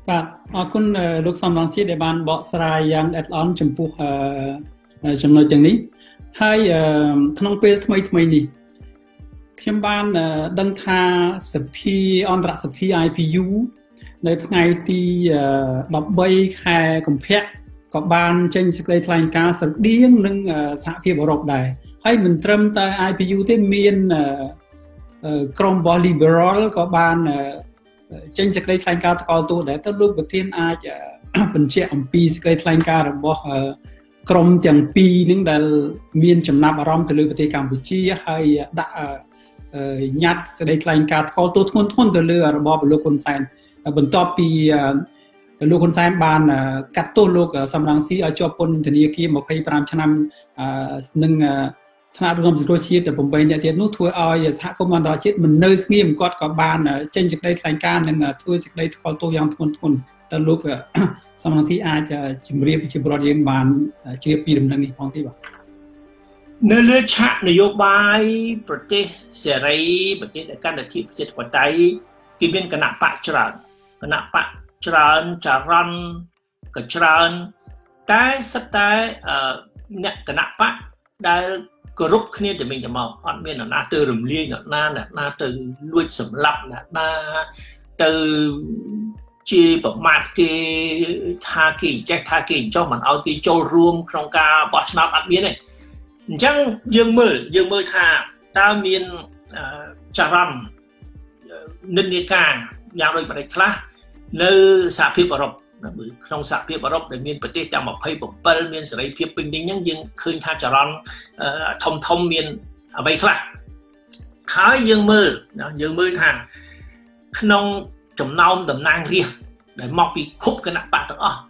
បាទអរគុណលោកសំរងស៊ីដែលបានបកស្រាយយ៉ាងល្អិតល្អន់ចំពោះចំណុចទាំងនេះហើយក្នុងពេលថ្មីនេះខ្ញុំបានដឹងថាសភាអន្តរសភា IPU នៅថ្ងៃទី13ខែកុម្ភៈក៏បានចេញសេចក្តីថ្លែងការណ៍ស្រដៀងនឹងសហភាពអឺរ៉ុបដែរហើយមិនត្រឹមតែ IPU ទេមានក្រុមរបស់ Liberal ក៏បានចេញសេចក្តីថ្លែងការណ៍ថ្កោលទោសដែរតើលោកប្រធានអាចបញ្ជាក់អំពីសេចក្តីថ្លែងការណ៍របស់ក្រុមទាំងពីរនឹងដែលមានចំណាប់អារម្មណ៍ទៅលើប្រទេសកម្ពុជាហើយដាក់ញត្តិសេចក្តីថ្លែងការណ៍ថ្កោលទោសធ្ងន់ធ្ងរទៅលើរបបលោកហ៊ុនសែនបន្ទាប់ពីលោកហ៊ុនសែនបានកាត់ទោសលោកសំរងស៊ីឲ្យជាប់ពន្ធនាគារ25ឆ្នាំនឹងថ្នាក់ដឹកនាំសង្គ្រោះជាតិ8នាក់ទៀតនោះធ្វើឲ្យសហគមន៍អន្តរជាតិមិននៅស្ងៀមគាត់ក៏បានចេញសេចក្តីថ្លែងការណ៍និងធ្វើសេចក្តីថ្កោលទោសយ៉ាងធ្ងន់ធ្ងរតើលោកសំរងស៊ីអាចជម្រាបប្រជាពលរដ្ឋយើងបានជ្រាបពីដំណឹងនេះផងទេបាទនៅលើឆាកនយោបាយប្រទេសសេរីប្រទេសដែលកាន់តែជាប្រជាធិបតេយ្យគេមានគណៈបកច្រើនគណៈបកច្រើនចរន្តក៏ច្រើនតែសិតតែអ្នកគណៈបកដែលគោរពគ្នាទៅវិញទៅមកអត់មានអ្នកណាទៅរំលាយអ្នកណាទៅលួចសម្លាប់អ្នកណាទៅជាប្រមាថគេថាគេចេះថាគេចោះមិនឲ្យគេចូលរួមក្នុងការបោះឆ្នោតអត់មានទេអញ្ចឹងយើងមើលថាតើមានចរន្តនិន្នាការយ៉ាងដូចម្តេចខ្លះនៅសហភាពអឺរ៉ុបក្នុងសហភាពអឺរ៉ុបដែលមានប្រទេសទាំង27មានសេរីភាពពេញលេញហ្នឹងយើងឃើញថាចរន្តធំមានអ្វីខ្លះហើយយើងមើលថាក្នុងចំណោមតំណាងរាស្ត្រដែលមកពីគ្រប់គណៈបកទាំងអស់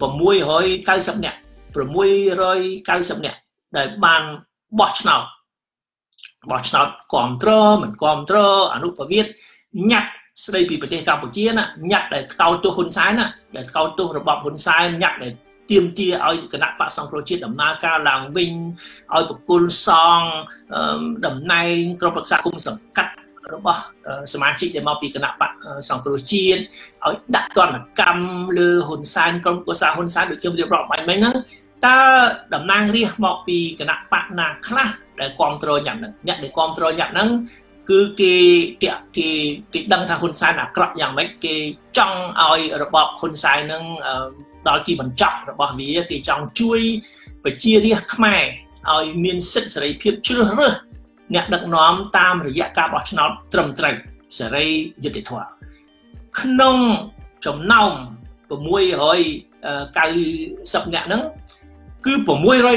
690នាក់ដែលបានបោះឆ្នោតគ្រប់គ្រងមិនគ្រប់គ្រងអនុប្រវត្តិញ៉ាត់ស្ដីពីប្រទេសកម្ពុជាណាញ៉ាត់ដែលថ្កោលទោសហ៊ុនសែនណាដែលថ្កោលទោសរបបហ៊ុនសែនញ៉ាត់ដែលទាមទារឲ្យគណៈបកសង្គ្រោះជាតិដំណើរការឡើងវិញឲ្យបកគលសងតំណែងក្រុមប្រឹក្សាគុំសង្កាត់របស់សមាជិកដែលមកពីគណៈបកសង្គ្រោះជាតិឲ្យដាក់ទណ្ឌកម្មលើហ៊ុនសែនក្រុមគូសាហ៊ុនសែនដូចខ្ញុំរៀបរាប់បាញ់មិញហ្នឹងតើតំណាងរាស្ត្រមកពីគណៈបកណាខ្លះដែលគ្រប់គ្រងញ៉ាត់ហ្នឹងអ្នកដែលគ្រប់គ្រងញ៉ាត់ហ្នឹងគឺគេដឹងថាហ៊ុនសែនអាក្រក់យ៉ាងម៉េចគេចង់ឲ្យរបបហ៊ុនសែននឹងដល់ទីបញ្ចប់របស់វាគេចង់ជួយប្រជារាស្ត្រខ្មែរឲ្យមានសិទ្ធិសេរីភាពជ្រើសរើសអ្នកដឹកនាំតាមរយៈការបោះឆ្នោតត្រឹមត្រូវសេរីយុត្តិធម៌ក្នុងចំណោម690នាក់ហ្នឹងគឺ610លើ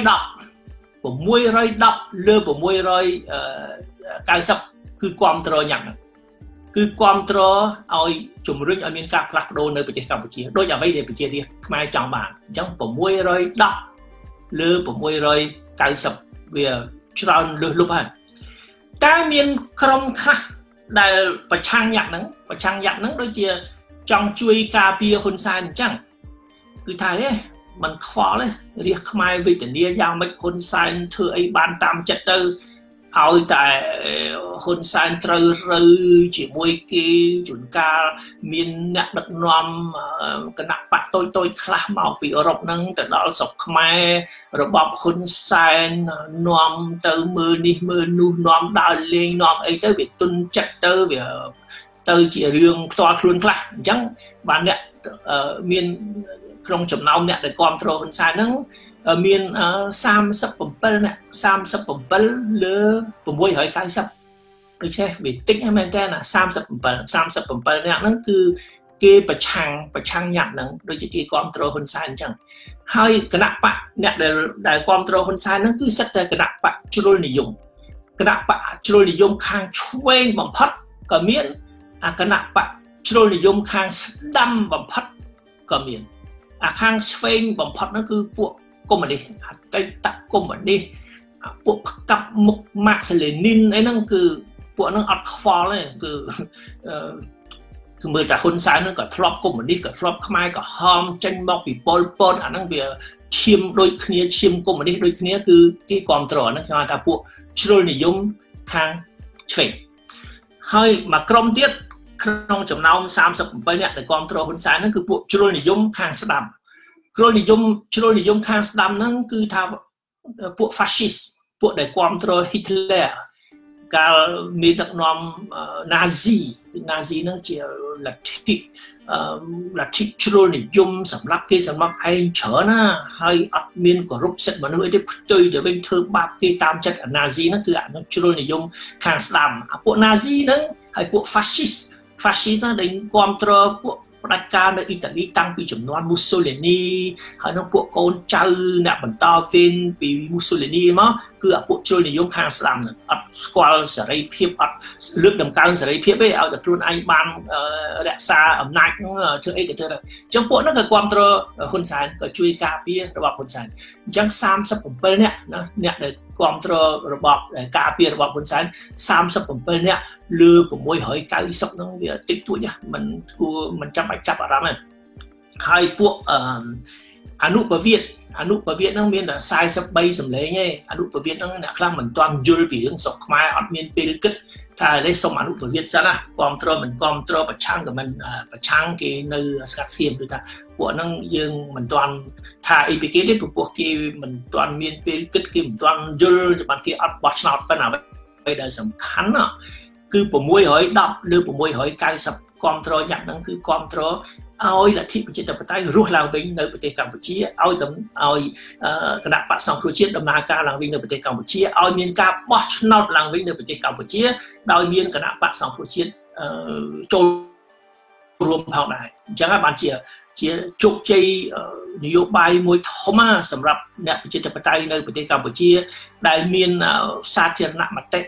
690គឺគ្រប់គ្រងយ៉ាងហ្នឹងគឺគ្រប់គ្រងឲ្យជំរុញឲ្យមានការផ្លាស់ប្ដូរនៅប្រទេសកម្ពុជាដូចអ្វីដែលប្រជារាស្ត្រខ្មែរចង់បានអញ្ចឹង610លើ690វាច្រើនលើសលប់ហើយតែមានក្រុមខ្លះដែលប្រឆាំងយ៉ាក់ហ្នឹងដូចជាចង់ជួយការពារហ៊ុនសែនអញ្ចឹងគឺថាมันខ្វល់ទេរាស្ត្រខ្មែរវេទនាយ៉ាងម៉េចហ៊ុនសែនធ្វើអីបានតាមចិត្តទៅឲ្យតែហ៊ុនសែនត្រូវរើជាមួយគេជួនកាលមានអ្នកដឹកនាំគណៈបកតូចខ្លះមកពីអឺរ៉ុបហ្នឹងទៅដល់ស្រុកខ្មែររបបហ៊ុនសែននាំទៅមើលនេះមើលនោះនាំដើរលេងនាំអីទៅវាទុនចិត្តទៅវាទៅជារឿងផ្ទាល់ខ្លួនខ្លះអញ្ចឹងបានអ្នកមានក្នុងចំណោមអ្នកដែលគ្រប់គ្រងហ៊ុនសែនហ្នឹងមាន37នាក់37លើ690ដូច្នេះវាតិចមែនតើណា37នាក់ហ្នឹងគឺគេប្រឆាំងញ៉ាត់ហ្នឹងដូចជាគេគ្រប់គ្រងហ៊ុនសែនអញ្ចឹងហើយគណៈបកអ្នកដែលគ្រប់គ្រងហ៊ុនសែនហ្នឹងគឺសិតតែគណៈបកជ្រុលនិយមខាងឆ្វេងបំផុតក៏មានអាគណៈបកជ្រុលនិយមខាងស្ដាំបំផុតក៏មានអាខាងឆ្វេងបំផុតហ្នឹងគឺពួកកុម្មុយនីសអតីតកុម្មុយនីសពួកផ្កាប់មុខម៉ាក់សលេនីនអីហ្នឹងគឺពួកហ្នឹងអត់ខ្វល់ទេគឺមើលតែហ៊ុនសែនហ្នឹងក៏ធ្លាប់កុម្មុយនីសក៏ធ្លាប់ខ្មែរក៏ហមចេញមកពីប៉ុលពតអាហ្នឹងវាឈាមដូចគ្នាឈាមកុម្មុយនីសដូចគ្នាគឺគេគ្រប់គ្រងហ្នឹងគេហៅថាពួកជ្រុលនិយមខាងឆ្វេងហើយមួយក្រុមទៀតក្នុងចំណោម37អ្នកដែលគ្រប់គ្រងហ៊ុនសែនហ្នឹងគឺពួកជ្រុលនិយមខាងស្ដាំជ្រុលនិយមខាងស្ដាំហ្នឹងគឺថាពួក fascist ពួកដែលគ្រប់គ្រង Hitler កាលមានដឹកនាំ Nazi ហ្នឹងជាលទ្ធិជ្រុលនិយមសម្រាប់គេសម្រាប់ឯងច្រើនណាហើយអត់មានគោរពសិទ្ធិមនុស្សអីទេផ្ទុយទៅវិញធ្វើបាបគេតាមចិត្ត Nazi ហ្នឹងគឺអានោះជ្រុលនិយមខាងស្ដាំពួក Nazi ហ្នឹងហើយពួក fascist ហ្នឹងដែលគ្រប់គ្រងពួកផ្ដាច់ការនៅអ៊ីតាលីតាំងពីចំនួន Mussolini ហើយនឹងពួកកូនចៅអ្នកបន្តវេនពី Mussolini មកគឺអាពួកជ្រុលនិយមខាងស្ដាំហ្នឹងអត់ស្គាល់សេរីភាពអត់លើកតម្កើងសេរីភាពទេឲ្យតែខ្លួនឯងបានរក្សាអំណាចហ្នឹងធ្វើអីក៏ធ្វើដែរអញ្ចឹងពួកហ្នឹងក៏គ្រប់គ្រងហ៊ុនសែនក៏ជួយការពាររបបហ៊ុនសែនអញ្ចឹង37នាក់ណាអ្នកដែលគ្រប់គ្រងរបបការពាររបបហ៊ុនសែន37នាក់លើ690ហ្នឹងវាតិចតួចមិនចាំបាច់ចាប់អារម្មណ៍ទេហើយពួកអនុប្រវត្តិហ្នឹងមានតែ43សម្លេងទេអនុប្រវត្តិហ្នឹងអ្នកខ្លះមិនទាន់យល់ពីរឿងស្រុកខ្មែរអត់មានពេលគិតថាឥឡូវសុំអនុប្រវត្តិសិនណាគ្រប់គ្រងមិនគ្រប់គ្រងប្រឆាំងក៏មិនប្រឆាំងគេនៅស្ងាត់ស្ងៀមដូចថាពួកហ្នឹងយើងមិនទាន់ថាអីពីគេទេព្រោះគេមិនទាន់មានពេលគិតគេមិនទាន់យល់ច្បាស់គេអត់បោះឆ្នោតប៉ុណ្ណាអ្វីដែលសំខាន់ណាគឺ610លើ690គ្រប់គ្រងយ៉ាងហ្នឹងគឺគ្រប់គ្រងឲ្យលទ្ធិប្រជាធិបតេយ្យរស់ឡើងវិញនៅប្រទេសកម្ពុជាឲ្យគណៈបក្សសង្គ្រោះជាតិដំណើរការឡើងវិញនៅប្រទេសកម្ពុជាឲ្យមានការបោះឆ្នោតឡើងវិញនៅប្រទេសកម្ពុជាដោយមានគណៈបក្សសង្គ្រោះជាតិចូលរួមផងដែរអញ្ចឹងហើយបានជាជោគជ័យនយោបាយមួយធំសម្រាប់អ្នកប្រជាធិបតេយ្យនៅប្រទេសកម្ពុជាដែលមានសាធារណមតិ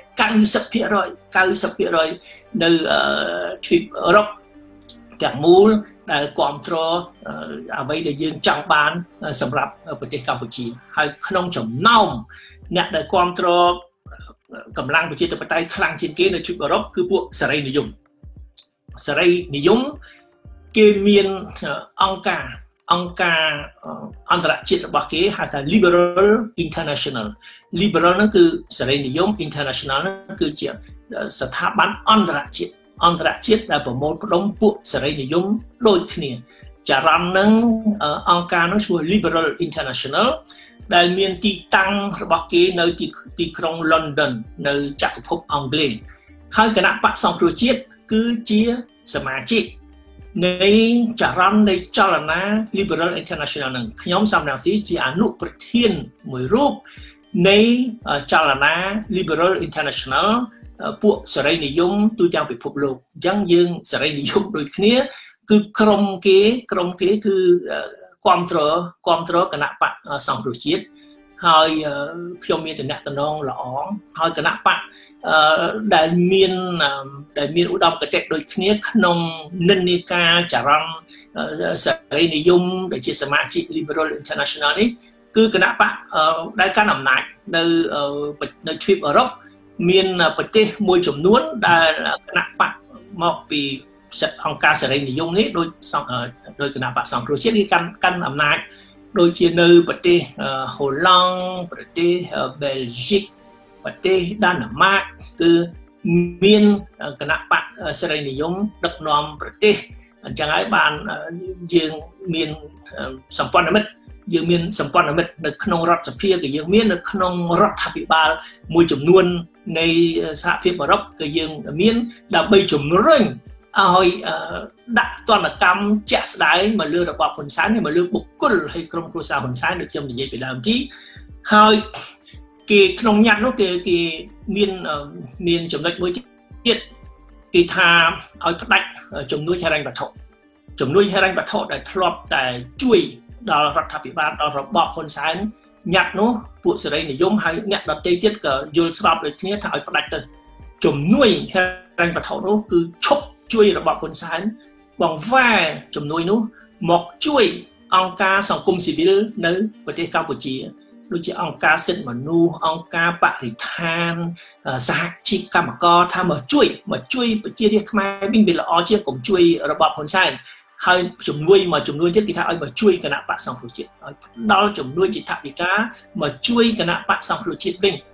90% នៅទ្វីបអឺរ៉ុបទាំងមូលដែលគ្រប់គ្រងអ្វីដែលយើងចង់បានសម្រាប់ប្រទេសកម្ពុជាហើយក្នុងចំណោមអ្នកដែលគ្រប់គ្រងកម្លាំងប្រជាធិបតេយ្យខ្លាំងជាងគេនៅទ្វីបអឺរ៉ុបគឺពួកសេរីនិយមគេមានអង្គការអន្តរជាតិរបស់គេហៅថា Liberal International ហ្នឹងគឺសេរីនិយម International ហ្នឹងគឺជាស្ថាប័នអន្តរជាតិដែលប្រមូលផ្ដុំពួកសេរីនិយមដូចគ្នាចរន្តហ្នឹងអង្គការហ្នឹងឈ្មោះ Liberal International ដែលមានទីតាំងរបស់គេនៅទីក្រុង London នៅចក្រភពអង់គ្លេសហើយគណៈបក្សសង្គ្រោះជាតិគឺជាសមាជិកនៃចរន្តនៃចលនា Liberal International ហ្នឹងខ្ញុំសំរងស៊ីជាអនុប្រធានមួយរូបនៃចលនា Liberal International ពួកសេរីនិយមទូទាំងពិភពលោកអញ្ចឹងយើងសេរីនិយមដូចគ្នាគឺក្រុមគេគឺគ្រប់គ្រងគណៈបក្សសង្គ្រោះជាតិហើយខ្ញុំមានតំណែងល្អហើយគណៈបក្សដែលមានឧត្តមគតិដូចគ្នាក្នុងនិន្នាការចរន្តសេរីនិយមដែលជាសមាជិក Liberal International នេះគឺគណៈបក្សដែលកាន់អំណាចនៅទ្វីបអឺរ៉ុបមានប្រទេសមួយចំនួនដែលគណៈបក្សមកពីអង្គការសេរីនិយមនេះដោយគណៈបក្សសង្គ្រោះជាតិគេកាន់អំណាចដូចជានៅប្រទេសហូឡង់ប្រទេសបែលហ្សិកប្រទេសដាណឺម៉ាកគឺមានគណៈបក្សសេរីនិយមដឹកនាំប្រទេសអញ្ចឹងហើយបានយើងមានសម្ព័ន្ធមិត្តនៅក្នុងរដ្ឋសភាក៏យើងមាននៅក្នុងរដ្ឋាភិបាលមួយចំនួននៃសហភាពអឺរ៉ុបក៏យើងមានដើម្បីជំរុញឲ្យដាក់ទណ្ឌកម្មជាក់ស្ដែងមកលើរបបហ៊ុនសែនមកលើបុគ្គលហើយក្រុមគ្រួសារហ៊ុនសែនដូចខ្ញុំនិយាយពីដើមទីហើយគេក្នុងញត្តិនោះគេមានចំណុចមួយទៀតគេថាឲ្យផ្ដាច់ជំនួយហិរញ្ញវត្ថុដែលធ្លាប់តែជួយដល់រដ្ឋាភិបាលដល់របបហ៊ុនសែនញត្តិនោះពួកសេរីនិយមហើយអ្នកដទៃទៀតក៏យល់ស្របដូចគ្នាថាឲ្យផ្ដាច់ទៅជំនួយហិរញ្ញវត្ថុនោះគឺឈប់ជួយរបបហ៊ុនសែនបង្វែរជំនួយនោះមកជួយអង្គការសង្គមស៊ីវិលនៅប្រទេសកម្ពុជាដូចជាអង្គការសិទ្ធិមនុស្សអង្គការបរិស្ថានសហជីពកម្មករថាមកជួយប្រជារាស្ត្រខ្មែរវិញវាល្អជាងកុំជួយរបបហ៊ុនសែនហើយជំនួយទៀតគេថាឲ្យមកជួយគណៈបក្សសង្គ្រោះជាតិឲ្យផ្ដល់ជំនួយជាថវិកាមកជួយគណៈបក្សសង្គ្រោះជាតិវិញ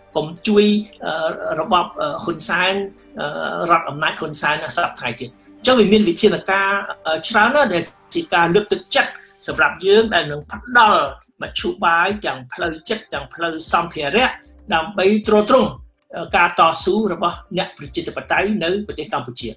កុំជួយរបបហ៊ុនសែនរដ្ឋអំណាចហ៊ុនសែនសប្តាហ៍ទៀតអញ្ចឹងវាមានវិធានការច្រើនណាស់ដែលជាការលើកទឹកចិត្តសម្រាប់យើងដែលនឹងផ្ដល់មធ្យោបាយទាំងផ្លូវចិត្តទាំងផ្លូវសម្ភារៈដើម្បីទ្រទ្រង់ការតស៊ូរបស់អ្នកប្រជាធិបតេយ្យនៅប្រទេសកម្ពុជា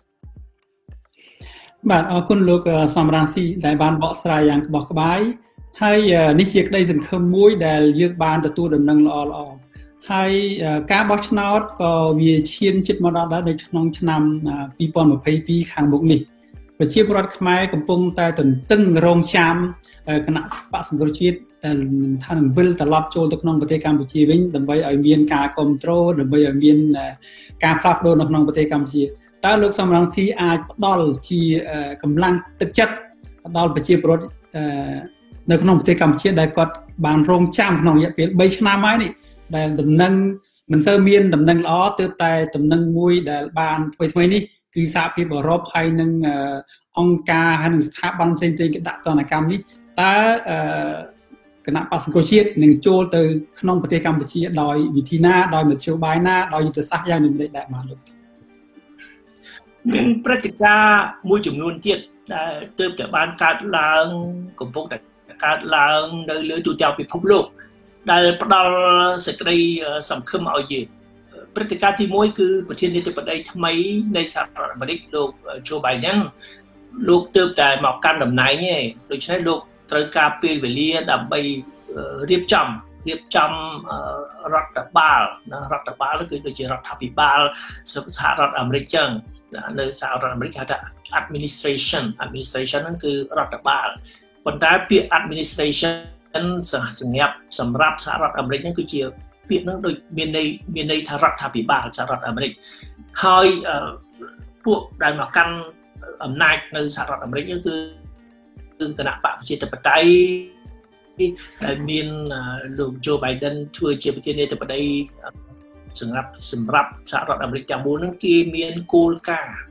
បាទអរគុណលោកសំរងស៊ីដែលបានបកស្រាយយ៉ាងក្បោះក្បាយហើយនេះជាក្តីសង្ឃឹមមួយដែលយើងបានទទួលដំណឹងល្អហើយការបោះឆ្នោតក៏វាឈានជិតមកដល់ដែរនៅក្នុងឆ្នាំ2022ខាងមុខនេះប្រជាពលរដ្ឋខ្មែរកំពុងតែទន្ទឹងរង់ចាំគណៈបក្សសង្គ្រោះជាតិថានឹងវិលត្រឡប់ចូលទៅក្នុងប្រទេសកម្ពុជាវិញដើម្បីឲ្យមានការគ្រប់គ្រងដើម្បីឲ្យមានការផ្លាស់ប្ដូរនៅក្នុងប្រទេសកម្ពុជាតើលោកសំរងស៊ីអាចផ្ដល់ជាកម្លាំងទឹកចិត្តដល់ប្រជាពលរដ្ឋនៅក្នុងប្រទេសកម្ពុជាដែលគាត់បានរងចាំក្នុងរយៈពេល3ឆ្នាំហើយនេះដែលដំណឹងមិនសូវមានដំណឹងល្អទើបតែដំណឹងមួយដែលបានថ្មីនេះគឺសហភាពអឺរ៉ុបហើយនឹងអង្គការហើយនឹងស្ថាប័នផ្សេងៗគេដាក់ទណ្ឌកម្មនេះតើគណៈបក្សសង្គ្រោះជាតិនឹងចូលទៅក្នុងប្រទេសកម្ពុជាដោយវិធីណាដោយមធ្យោបាយណាដោយយុទ្ធសាស្ត្រយ៉ាងនេះដែរបានលោកមានព្រឹត្តិការណ៍មួយចំនួនទៀតដែលទើបតែបានកើតឡើងកំពុងតែកើតឡើងនៅលើទូទាំងពិភពលោកដែលផ្ដល់សេចក្តីសង្ឃឹមឲ្យយើងព្រឹត្តិការណ៍ទី1គឺប្រធានាធិបតីថ្មីនៃសហរដ្ឋអាមេរិកលោក Joe Biden លោកទើបតែមកកាន់តំណែងឯងដូច្នេះលោកត្រូវការពេលវេលាដើម្បីរៀបចំរដ្ឋបាលគឺដូចជារដ្ឋាភិបាលសហរដ្ឋអាមេរិកចឹងនៅសហរដ្ឋអាមេរិកហៅថា administration ហ្នឹងគឺរដ្ឋបាលប៉ុន្តែពាក្យ administration សម្រាប់សហរដ្ឋអាមេរិកហ្នឹងគឺជាពាក្យហ្នឹងដូចមានន័យថារដ្ឋាភិបាលសហរដ្ឋអាមេរិកហើយពួកដែលមកកាន់អំណាចនៅសហរដ្ឋអាមេរិកហ្នឹងគឺគណៈបកប្រជាធិបតេយ្យដែលមានលោក Joe Biden ធ្វើជាប្រធានាធិបតីសម្រាប់សហរដ្ឋអាមេរិកទាំងមូលហ្នឹងគេមានគោលការណ៍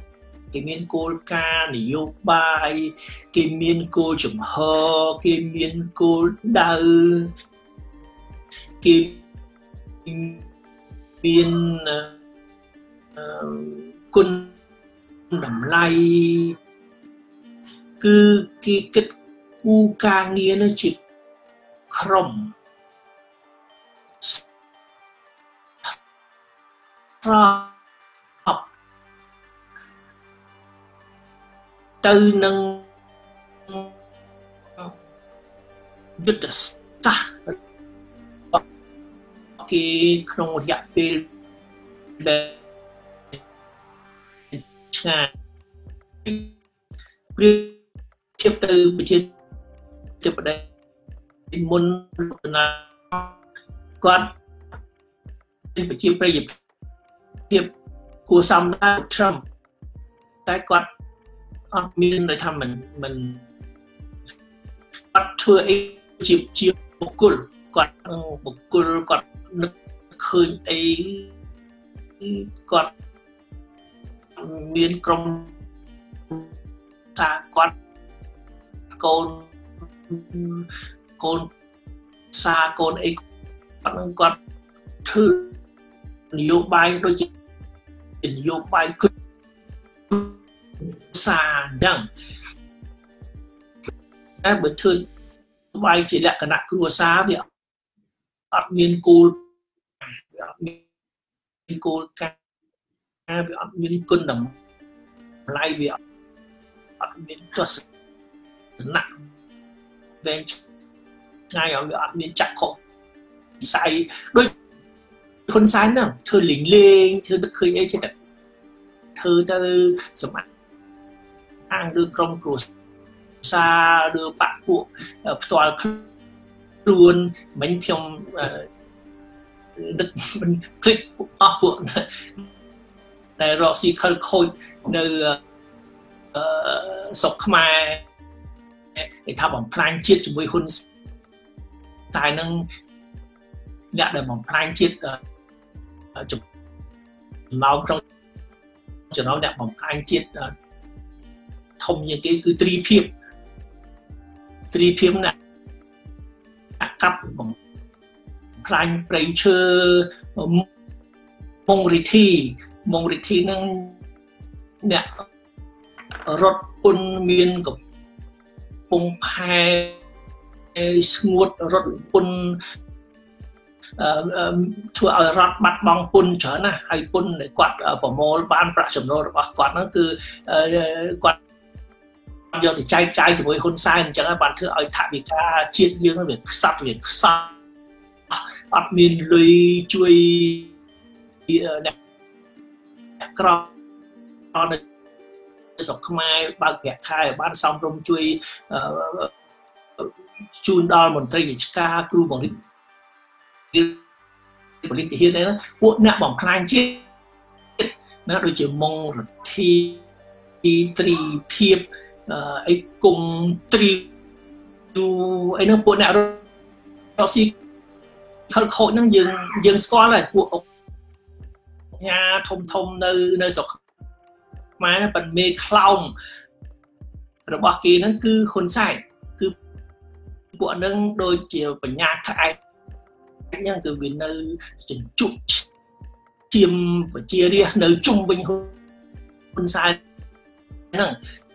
នយោបាយគេមានគោលចំហគេមានគោលដៅគេមានគុណតម្លៃគឺគេគិតគូការងារនេះជាក្រុមទៅនឹងយុទ្ធសាស្ត្រគេក្នុងរយៈពេលដែលឆ្ងាយប្រៀបធៀបទៅប្រជាធិបតេយ្យមុនគាត់ប្រជាប្រិយភាពគួរសមដែរ Trump តែគាត់អត់មានន័យថាមិនគាត់ធ្វើអីជាបុគ្គលគាត់នឹកឃើញអីគាត់មានក្រុមតាគាត់កូនសាកូនអីគាត់ធ្វើនយោបាយដូចជានយោបាយគឺសាដឹងតែបើធ្វើបាយជាលក្ខណៈគ្រួសារវាអត់មានគោលការណ៍វាអត់មានគុណតម្លៃវាអត់មានទស្សនៈវែងឆ្ងាយឲ្យវាអត់មានចក្ខុវិស័យដូចហ៊ុនសែនហ្នឹងធ្វើលេងធ្វើនឹកឃើញអីចេះតែធ្វើទៅសម្រាប់អាងឬក្រុមគ្រួសារឬបាក់ពួកផ្ទាល់ខ្លួនមិញខ្ញុំដឹកមិនคลิกអស់ពួកតែរកស៊ីខលខូចនៅស្រុកខ្មែរគេថាបំផ្លាញជាតិជាមួយហ៊ុនតែនឹងអ្នកដែលបំផ្លាញជាតិចំណោមក្នុងចំណោមអ្នកបំផ្លាញជាតិធំជាងគេគឺត្រីភាពណាកាប់បំខ្លាញ់ព្រៃឈើមុងរិទ្ធីនឹងអ្នករត់ពុនមានកំពង់ផែស្ងួតរត់ពុនធ្វើឲ្យរដ្ឋបាត់បង់ពុនច្រើនណាស់ហើយពុនដែលគាត់ប្រមូលបានប្រាក់ចំណូលរបស់គាត់ហ្នឹងគឺគាត់យកទៅចែកចាយជាមួយហ៊ុនសែនអញ្ចឹងបានធ្វើឲ្យថវិកាជាតិយើងវាខ្សត់អត់មានលុយជួយអ្នកក្រនៅស្រុកខ្មែរបើកប្រាក់ខែបានសំរុំជួយជូនដល់មន្ត្រីរាជការគ្រូបង្រៀនប៉ូលីសទាហានហ្នឹងពួកអ្នកបំផ្លាញជាតិណាដូចជាមុងរទ្ធីត្រីភាពអីគុំត្រីអីហ្នឹងពួកអ្នករកស៊ីខលខូចហ្នឹងយើងស្គាល់ហើយពួកញ៉ាធំនៅស្រុកខ្មែរប៉ុន្តែមេខ្លោងរបស់គេហ្នឹងគឺហ៊ុនសែនគឺពួកហ្នឹងដូចជាបញ្ញាក្អែកអញ្ចឹងគឺវានៅចិញ្ចុកជាមប្រជារាស្ត្រនៅជុំវិញហ៊ុនសែនហ្នឹង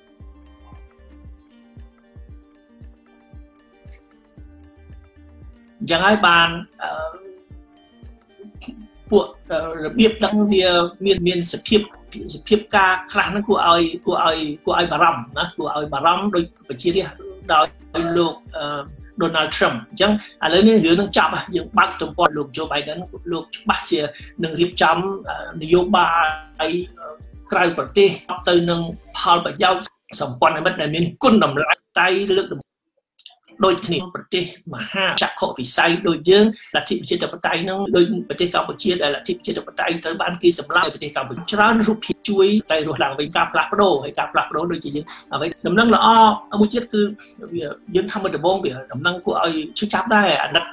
យ៉ាងហើយបានពួករបៀបដឹងវាមានសភាពការខ្លះហ្នឹងគួរឲ្យបារម្ភណាគួរឲ្យបារម្ភដោយប្រជារាស្ត្រដោយលោក Donald Trump អញ្ចឹងឥឡូវនេះរឿងនឹងចាប់យើងបើកទំព័រលោក Joe Biden លោកច្បាស់ជានឹងរៀបចំនយោបាយក្រៅប្រទេសទៅនឹងផលប្រយោជន៍សម្ព័ន្ធមិត្តដែលមានគុណតម្លៃតៃលើកដូចគ្នាប្រទេសមហាចក្ខុវិស័យដូចយើងលទ្ធិប្រជាធិបតេយ្យហ្នឹងដូចប្រទេសកម្ពុជាដែលលទ្ធិប្រជាធិបតេយ្យត្រូវបានគេសម្លាប់ប្រទេសកម្ពុជាច្រើនរូបភាពជួយតែរស់ឡើងវិញការផ្លាស់ប្ដូរហើយការផ្លាស់ប្ដូរដូចជាយើងអ្វីដំណឹងល្អមួយទៀតគឺយើងធ្វើមកដំបូងវាដំណឹងគួរឲ្យឈឺចាប់ដែរអាណិត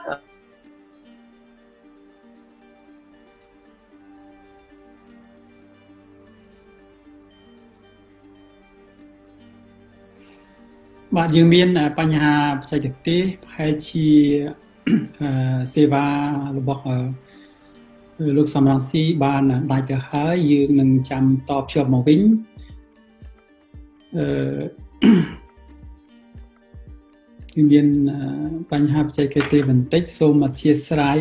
បាទយើងមានបញ្ហាបច្ចេកទេសប្រហែលជាសេវារបស់លោកសំរងស៊ីបានដាច់ទៅហើយយើងនឹងចាំតបភ្ជាប់មកវិញគឺមានបញ្ហាបច្ចេកទេសបន្តិចសូមអធិស្ឋាន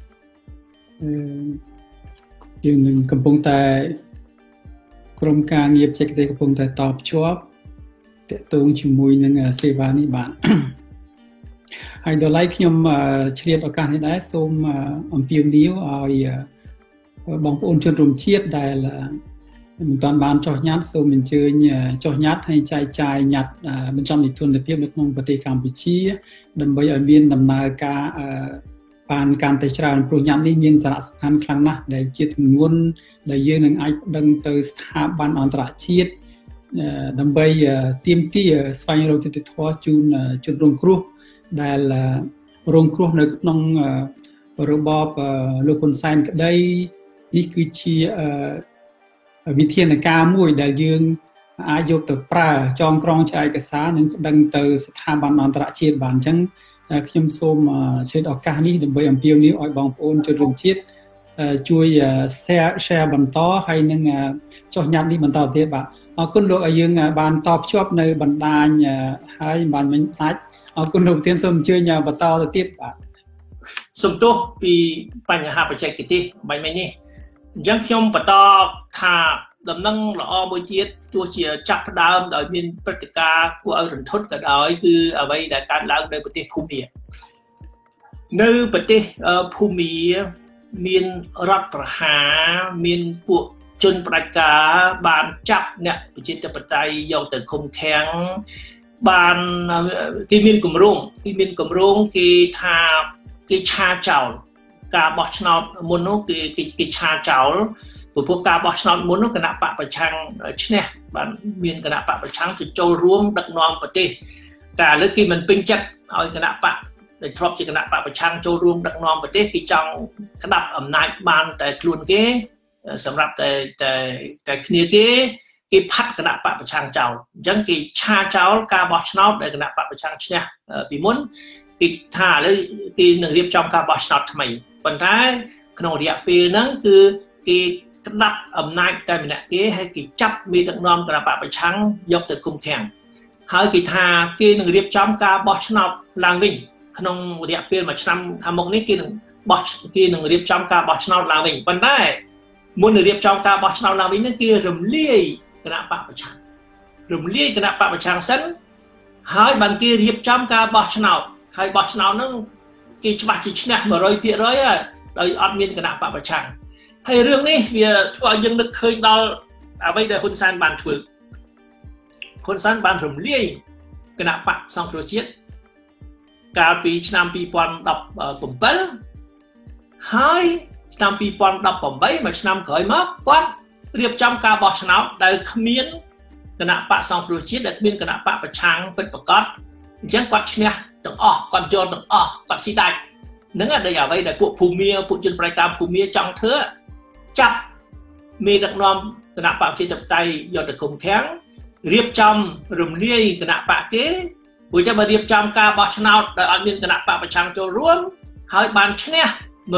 យើងនឹងកំពុងតែក្រុមការងារបច្ចេកទេសកំពុងតែតបភ្ជាប់តកតងជាមួយនឹងសេវានេះបាទហើយដល់ឡៃខ្ញុំឆ្លៀតឱកាសនេះដែរសូមអំពាវនាវឲ្យបងប្អូនជនរួមជាតិដែលមិនទាន់បានចុះញត្តិសូមអញ្ជើញចុះញត្តិហើយចែកចាយញត្តិបញ្ចំនិធនភាពនៅក្នុងប្រទេសកម្ពុជាដើម្បីឲ្យមានដំណើរការបានកាន់តែច្រើនព្រោះញត្តិនេះមានសារៈសំខាន់ខ្លាំងណាស់ដែលជាទម្ងន់ដែលយើងនឹងអាចប្តឹងទៅស្ថាប័នអន្តរជាតិដើម្បីទាមទារស្វែងរកយុត្តិធម៌ជូនជនរងគ្រោះដែលរងគ្រោះនៅក្នុងរបបលោកហ៊ុនសែនក្តីនេះគឺជាវិធានការមួយដែលយើងអាចយកទៅប្រើចងក្រងជាឯកសារនិងប្តឹងទៅស្ថាប័នអន្តរជាតិបានអញ្ចឹងខ្ញុំសូមឆ្លៀតឱកាសនេះដើម្បីអំពាវនាវឲ្យបងប្អូនជនរួមជាតិជួយ share បន្តហើយនឹងចុះញត្តិនេះបន្តទៀតបាទអរគុណលោកឲ្យយើងបានតបភ្ជាប់នៅបណ្ដាញហើយបានមិញដាច់អរគុណលោកប្រធានសូមអញ្ជើញបន្តទៅទៀតបាទសំទោសពីបញ្ហាបច្ចេកទេសបាញ់មិញនេះអញ្ចឹងខ្ញុំបន្តថាដំណឹងល្អមួយទៀតទោះជាចាប់ផ្ដើមដោយមានព្រឹត្តិការណ៍គួរឲ្យរន្ធត់ក៏ដោយគឺអ្វីដែលកើតឡើងនៅប្រទេសភូមានៅប្រទេសភូមាមានរដ្ឋប្រហារមានពួកជនផ្ដាច់ការបានចាប់អ្នកប្រជាធិបតេយ្យយកទៅឃុំឃាំងបានគេមានគម្រោងគេថាគេឆាចោលការបោះឆ្នោតមុននោះគេឆាចោលព្រោះការបោះឆ្នោតមុននោះគណៈបកប្រឆាំងឈ្នះបានមានគណៈបកប្រឆាំងទៅចូលរួមដឹកនាំប្រទេសតែឥឡូវគេមិនពេញចិត្តឲ្យគណៈបកដែលធ្លាប់ជាគណៈបកប្រឆាំងចូលរួមដឹកនាំប្រទេសគេចង់ក្តាប់អំណាចបានតែខ្លួនគេសម្រាប់តែគ្នាគេផាត់គណៈបកប្រឆាំងចោលអញ្ចឹងគេឆាចោលការបោះឆ្នោតដែលគណៈបកប្រឆាំងឈ្នះពីមុន cái thà lấy cái nâng liệp trong cả bó snot mày còn thái khổng địa phê nâng cứ cái đắp ẩm nạch tại mình đã kế hay cái chấp bị đựng nòm cả bạc bạch trắng dọc từ cùng thèm hai cái thà cái nâng liệp trong cả bó snot làng mình khổng địa phê mà năm khám mộng này cái nâng liệp trong cả bó snot làng mình còn thái muốn nâng liệp trong cả bó snot làng mình nó kia rùm liê cả bạc bạch trắng rùm liê cả bạc bạch trắng sẵn hai bàn kia liệp trong cả bó snot hai bó snot nó cái chạc chỉ nè mà rồi phía rồi à rồi ọt miên cái nạp bạc chẳng hay riêng này vì thua dân được khơi đo à bây giờ hôn san bàn thử hôn san bàn rùm liê cái nạp bạc xong rồi chết cảปีnăm 2017ហើយឆ្នាំ 2018 មួយឆ្នាំក្រោយមកគាត់រៀបចំការបោះឆ្នោតដែលគ្មានគណៈបកសង្គ្រោះជាតិដែលគ្មានគណៈបកប្រឆាំងពិតប្រាកដអញ្ចឹងគាត់ឈ្នះទាំងអស់គាត់យកទាំងអស់គាត់ស៊ីដាច់ហ្នឹងដែលអ្វីដែលពួកភូមិពួកជនប្រតិកម្មភូមិចង់ធ្វើចាប់មេដឹកនាំគណៈបកប្រជាធិបតេយ្យយកទៅគុំខាំងរៀបចំរំលាយគណៈបកគេព្រោះតែបើរៀបចំការបោះឆ្នោតដែលអត់មានគណៈបកប្រឆាំងចូលរួមហើយបានឈ្នះ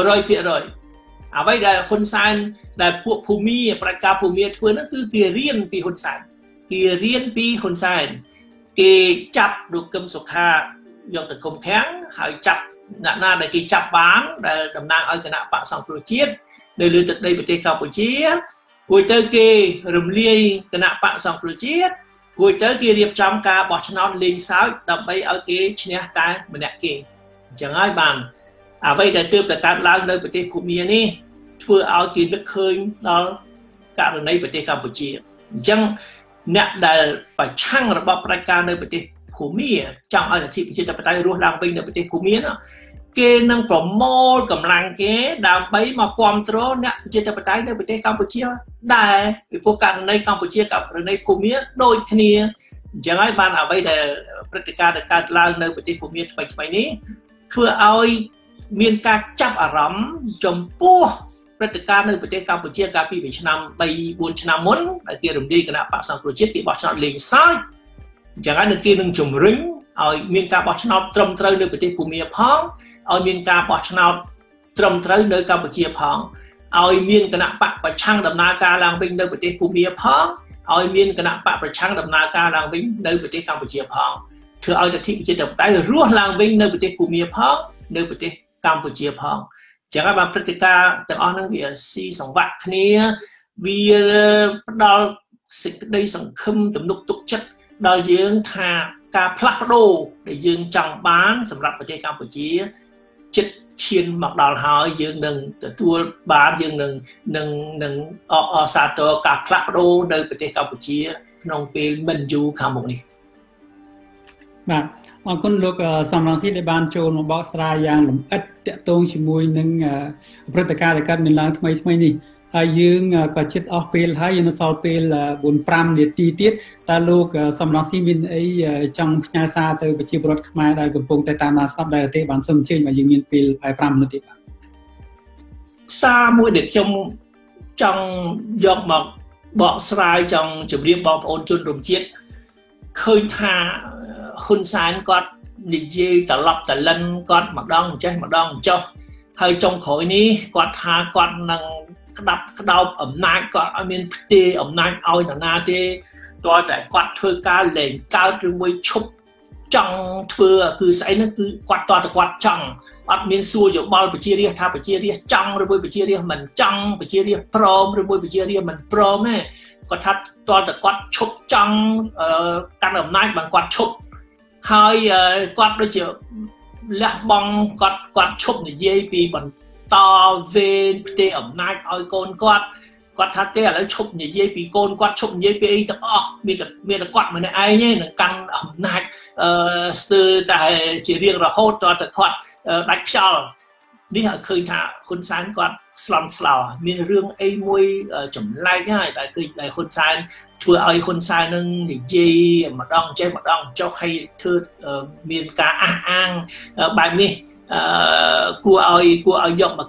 100% អ្វីដែលហ៊ុនសែនដែលពួកភូមិប្រតិកម្មភូមិធ្វើហ្នឹងគឺគេរៀនពីហ៊ុនសែនគេរៀនពីហ៊ុនសែនគេចាប់លោកកឹមសុខាយកទៅគុំខាំងហើយចាប់អ្នកណាដែលគេចាប់បានដែលតំណាងឲ្យគណៈបកសង្គ្រោះជាតិនៅលើទឹកដីប្រទេសកម្ពុជាគួរទៅគេរំលាយគណៈបកសង្គ្រោះជាតិគួរទៅគេរៀបចំការបោះឆ្នោតលេងសើចដើម្បីឲ្យគេឈ្នះតែម្នាក់គេអញ្ចឹងហើយបានអ្វីដែលទើបតែកើតឡើងនៅប្រទេសភូមានេះធ្វើឲ្យគេនឹកឃើញដល់ករណីប្រទេសកម្ពុជាអញ្ចឹងអ្នកដែលប្រឆាំងរបបផ្ដាច់ការនៅប្រទេសភូមាចង់ឲ្យលទ្ធិប្រជាធិបតេយ្យរស់ឡើងវិញនៅប្រទេសភូមាគេនឹងប្រមូលកម្លាំងគេដើម្បីមកគ្រប់គ្រងអ្នកប្រជាធិបតេយ្យនៅប្រទេសកម្ពុជាដែរពីព្រោះករណីកម្ពុជាกับករណីភូមាដូចគ្នាអញ្ចឹងហើយបានអ្វីដែលព្រឹត្តិការណ៍ដែលកើតឡើងនៅប្រទេសភូមាថ្មីៗនេះធ្វើឲ្យមានការចាប់អារម្មណ៍ចំពោះព្រឹត្តិការណ៍នៅប្រទេសកម្ពុជាកាលពីឆ្នាំ 3-4 ឆ្នាំមុនដែលគេរំលាយគណៈបកសង្គ្រោះជាតិគេបោះឆ្នោតលេងសើចអញ្ចឹងហើយនៅគេនឹងជំរុញឲ្យមានការបោះឆ្នោតត្រឹមត្រូវនៅប្រទេសភូមាផងឲ្យមានការបោះឆ្នោតត្រឹមត្រូវនៅកម្ពុជាផងឲ្យមានគណៈបកប្រឆាំងដំណើរការឡើងវិញនៅប្រទេសភូមាផងឲ្យមានគណៈបកប្រឆាំងដំណើរការឡើងវិញនៅប្រទេសកម្ពុជាផងធ្វើឲ្យលទ្ធិប្រជាធិបតេយ្យរស់ឡើងវិញនៅប្រទេសភូមាផងនៅប្រទេសកម្ពុជាផងចឹងហើយបានព្រឹត្តិការណ៍ទាំងអស់ហ្នឹងវាស៊ីសង្វាក់គ្នាវាផ្ដល់សេចក្តីសង្ឃឹមទំនុកទុកចិត្តដល់យើងថាការផ្លាស់ប្ដូរដែលយើងចង់បានសម្រាប់ប្រទេសកម្ពុជាចិត្តឈានមកដល់ហើយយើងនឹងទទួលបានយើងនឹងសាទរការផ្លាស់ប្ដូរនៅប្រទេសកម្ពុជាក្នុងពេលមិនយូរខាងមុខនេះបាទអរគុណលោកសំរងស៊ីដែលបានចូលមកបកស្រាយយ៉ាងលម្អិតតាក់ទងជាមួយនឹងព្រឹត្តិការណ៍ដែលកើតមានឡើងថ្មីនេះហើយយើងក៏ជិតអស់ពេលហើយយើងនៅសល់ពេល 4-5 នាទីទៀតតើលោកសំរងស៊ីមានអីចង់ផ្ញើសារទៅប្រជាពលរដ្ឋខ្មែរដែលកំពុងតែតាមដានស្ដាប់ដែរទេបានសូមអញ្ជើញមកយើងមានពេល5នាទីបាទសារមួយដែលខ្ញុំចង់យកមកបកស្រាយចង់ជម្រាបបងប្អូនជនរួមជាតិឃើញថាហ៊ុនសែនគាត់និយាយត្រឡប់ត្រលិនគាត់ម្ដងអញ្ចេះម្ដងអញ្ចោះហើយចុងក្រោយនេះគាត់ថាគាត់នឹងក្តាប់ក្តោបអំណាចគាត់ឲ្យមានផ្ទេរអំណាចឲ្យនរណាទេតើតែគាត់ធ្វើការលែងកើតឬមួយឈប់ចង់ធ្វើគឺស្អីហ្នឹងគឺគាត់តើគាត់ចង់អត់មានសួរយោបល់ប្រជារាស្ត្រថាប្រជារាស្ត្រចង់ឬមួយប្រជារាស្ត្រមិនចង់ប្រជារាស្ត្រព្រមឬមួយប្រជារាស្ត្រមិនព្រមទេគាត់ថាតើគាត់ឈប់ចង់កាន់អំណាចបានគាត់ឈប់ហើយគាត់ដូចជាលះបង់គាត់ឈប់និយាយពីបន្តវេនផ្ទេរអំណាចឲ្យកូនគាត់ថាទេឥឡូវឈប់និយាយពីកូនគាត់ឈប់និយាយពីអីទាំងអស់មានតែគាត់ម្នាក់ឯងទេនឹងកាន់អំណាចស្ទើរតែជារៀងរហូតតតែគាត់ដាច់ខ្យល់នេះឲ្យឃើញថាហ៊ុនសែនគាត់ស្លន់ស្លោមានរឿងអីមួយចម្លែកហើយដែលគឺដែលហ៊ុនសែនធ្វើឲ្យហ៊ុនសែននឹងនិយាយម្ដងចេះម្ដងចុះឲ្យធ្វើមានការអះអាងបែបនេះគួរឲ្យយកមកគិត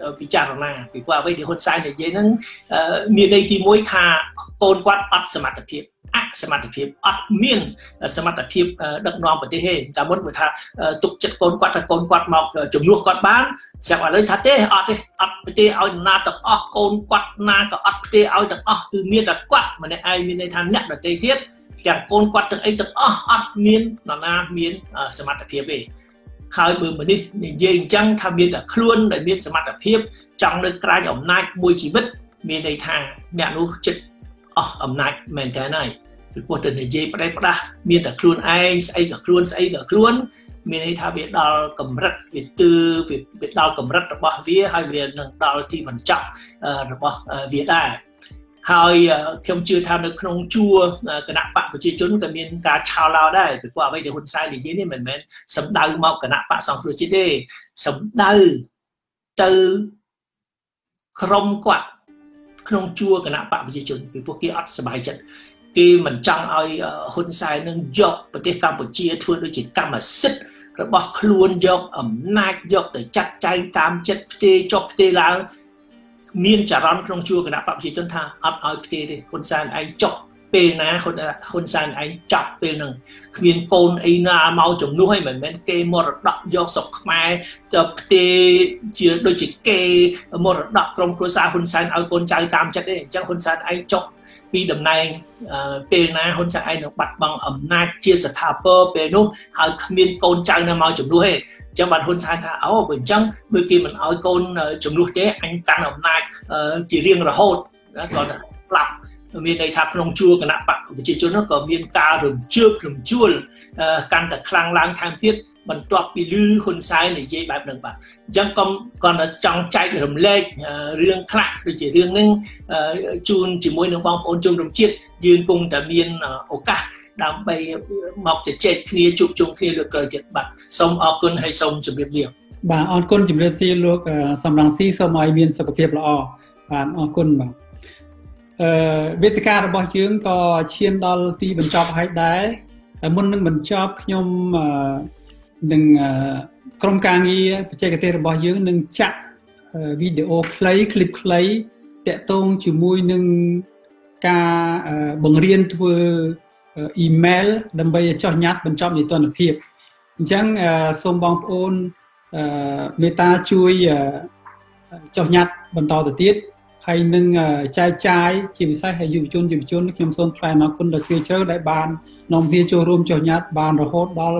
ពិចារណាពីព្រោះអ្វីដែលហ៊ុនសែននិយាយហ្នឹងមានន័យទី1ថាកូនគាត់អត់សមត្ថភាពអសមត្ថភាពអត់មានសមត្ថភាពដឹកនាំប្រទេសទេតាមមុនបើថាទុកចិត្តកូនគាត់ថាកូនគាត់មកជំនួសគាត់បានស្រាប់ឥឡូវថាទេអត់ប្រទេសឲ្យណាទាំងអស់កូនគាត់ណាក៏អត់ប្រទេសឲ្យទាំងអស់គឺមានតែគាត់ម្នាក់ឯងមានន័យថាអ្នកដទៃទៀតទាំងកូនគាត់ទាំងអីទាំងអស់អត់មាននរណាមានសមត្ថភាពទេហើយបើមនុស្សនិយាយអញ្ចឹងថាមានតែខ្លួនដែលមានសមត្ថភាពចង់នៅក្រៅអំណាចមួយជីវិតមានន័យថាអ្នកនោះចិត្តអស់អំណាចមែនតើហើយពីព្រោះតែនិយាយផ្ដេសផ្ដាស់មានតែខ្លួនឯងស្អីក៏ខ្លួនមានន័យថាវាដល់កម្រិតវាដល់កម្រិតរបស់វាហើយវានឹងដល់ទីបញ្ចប់របស់វាដែរហើយខ្ញុំជឿថានៅក្នុងជួរគណៈបកប្រជាជនក៏មានការឆោឡោដែរពីព្រោះអ្វីដែលហ៊ុនសែននិយាយនេះមិនមែនសំដៅមកគណៈបកសង្គ្រោះជាតិទេសំដៅទៅក្រុមគាត់ក្នុងជួរគណៈបកប្រជាជនពីព្រោះគេអត់សប្បាយចិត្តគេមិនចង់ឲ្យហ៊ុនសែននឹងយកប្រទេសកម្ពុជាធ្វើដូចជាកម្មសិទ្ធិរបស់ខ្លួនយកអំណាចយកទៅចាត់ចែងតាមចិត្តផ្ទេចុះផ្ទេឡើងមានចរន្តក្នុងជួរគណៈបកប្រជាជនថាអត់ឲ្យផ្ទេទេហ៊ុនសែនឯងចុះពេលណាហ៊ុនសែនឯងចាប់ពេលហ្នឹងគ្មានកូនអីណាមកជំនួសឲ្យមិនមែនគេមរតកយកស្រុកខ្មែរទៅផ្ទេជាដូចជាគេមរតកក្រុមគ្រួសារហ៊ុនសែនឲ្យកូនចៅតាមចិត្តទេអញ្ចឹងហ៊ុនសែនឯងចុះពីតំណែងពេលណាហ៊ុនសែនឯងនឹងបាត់បង់អំណាចជាស្ថាពរពេលនោះហើយគ្មានកូនចៅណាមកជំនួសទេអញ្ចឹងបានហ៊ុនសែនថាអូបើអញ្ចឹងបើគេមិនឲ្យកូនជំនួសទេអញកាន់អំណាចជារៀងរហូតគាត់ប្រាប់មានន័យថាក្នុងជួរគណៈបកប្រជាជនក៏មានការរំជើបរំជួលកាន់តែខ្លាំងឡើងថែមទៀតបន្ទាប់ពីឮហ៊ុនសែននិយាយបែបហ្នឹងបាទអញ្ចឹងគាត់ចង់ចែករំលែករឿងខ្លះដូចជារឿងហ្នឹងជូនជាមួយនឹងបងប្អូនជនរួមជាតិយើងគង់តែមានឱកាសដើម្បីមកជជែកគ្នាជួបជុំគ្នាលើកក្រោយទៀតបាទសូមអរគុណហើយសូមជម្រាបលាបាទអរគុណជម្រាបសួរលោកសំរងស៊ីសូមឲ្យមានសុខភាពល្អបាទអរគុណបាទវេទិការបស់យើងក៏ឈានដល់ទីបញ្ចប់ហើយដែរតែមុននឹងបញ្ចប់ខ្ញុំនឹងក្រុមការងារបច្ចេកទេសរបស់យើងនឹងចាក់វីដេអូខ្លីคลิปខ្លីតាក់ទងជាមួយនឹងការបង្រៀនធ្វើអ៊ីមែលដើម្បីចុះញត្តិបញ្ចប់នីតិភាពអញ្ចឹងសូមបងប្អូនមេត្តាជួយចុះញត្តិបន្តទៅទៀតហើយនឹងចែកចាយជាពិសេសឲ្យយុវជនខ្ញុំសូមថ្លែងអរគុណដល់ជ្រាលជ្រៅដែលបាននាំគ្នាចូលរួមចុះញត្តិបានរហូតដល់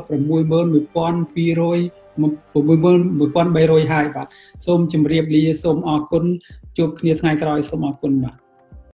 61300 ហើយបាទសូមជម្រាបលាសូមអរគុណជួបគ្នាថ្ងៃក្រោយសូមអរគុណបាទ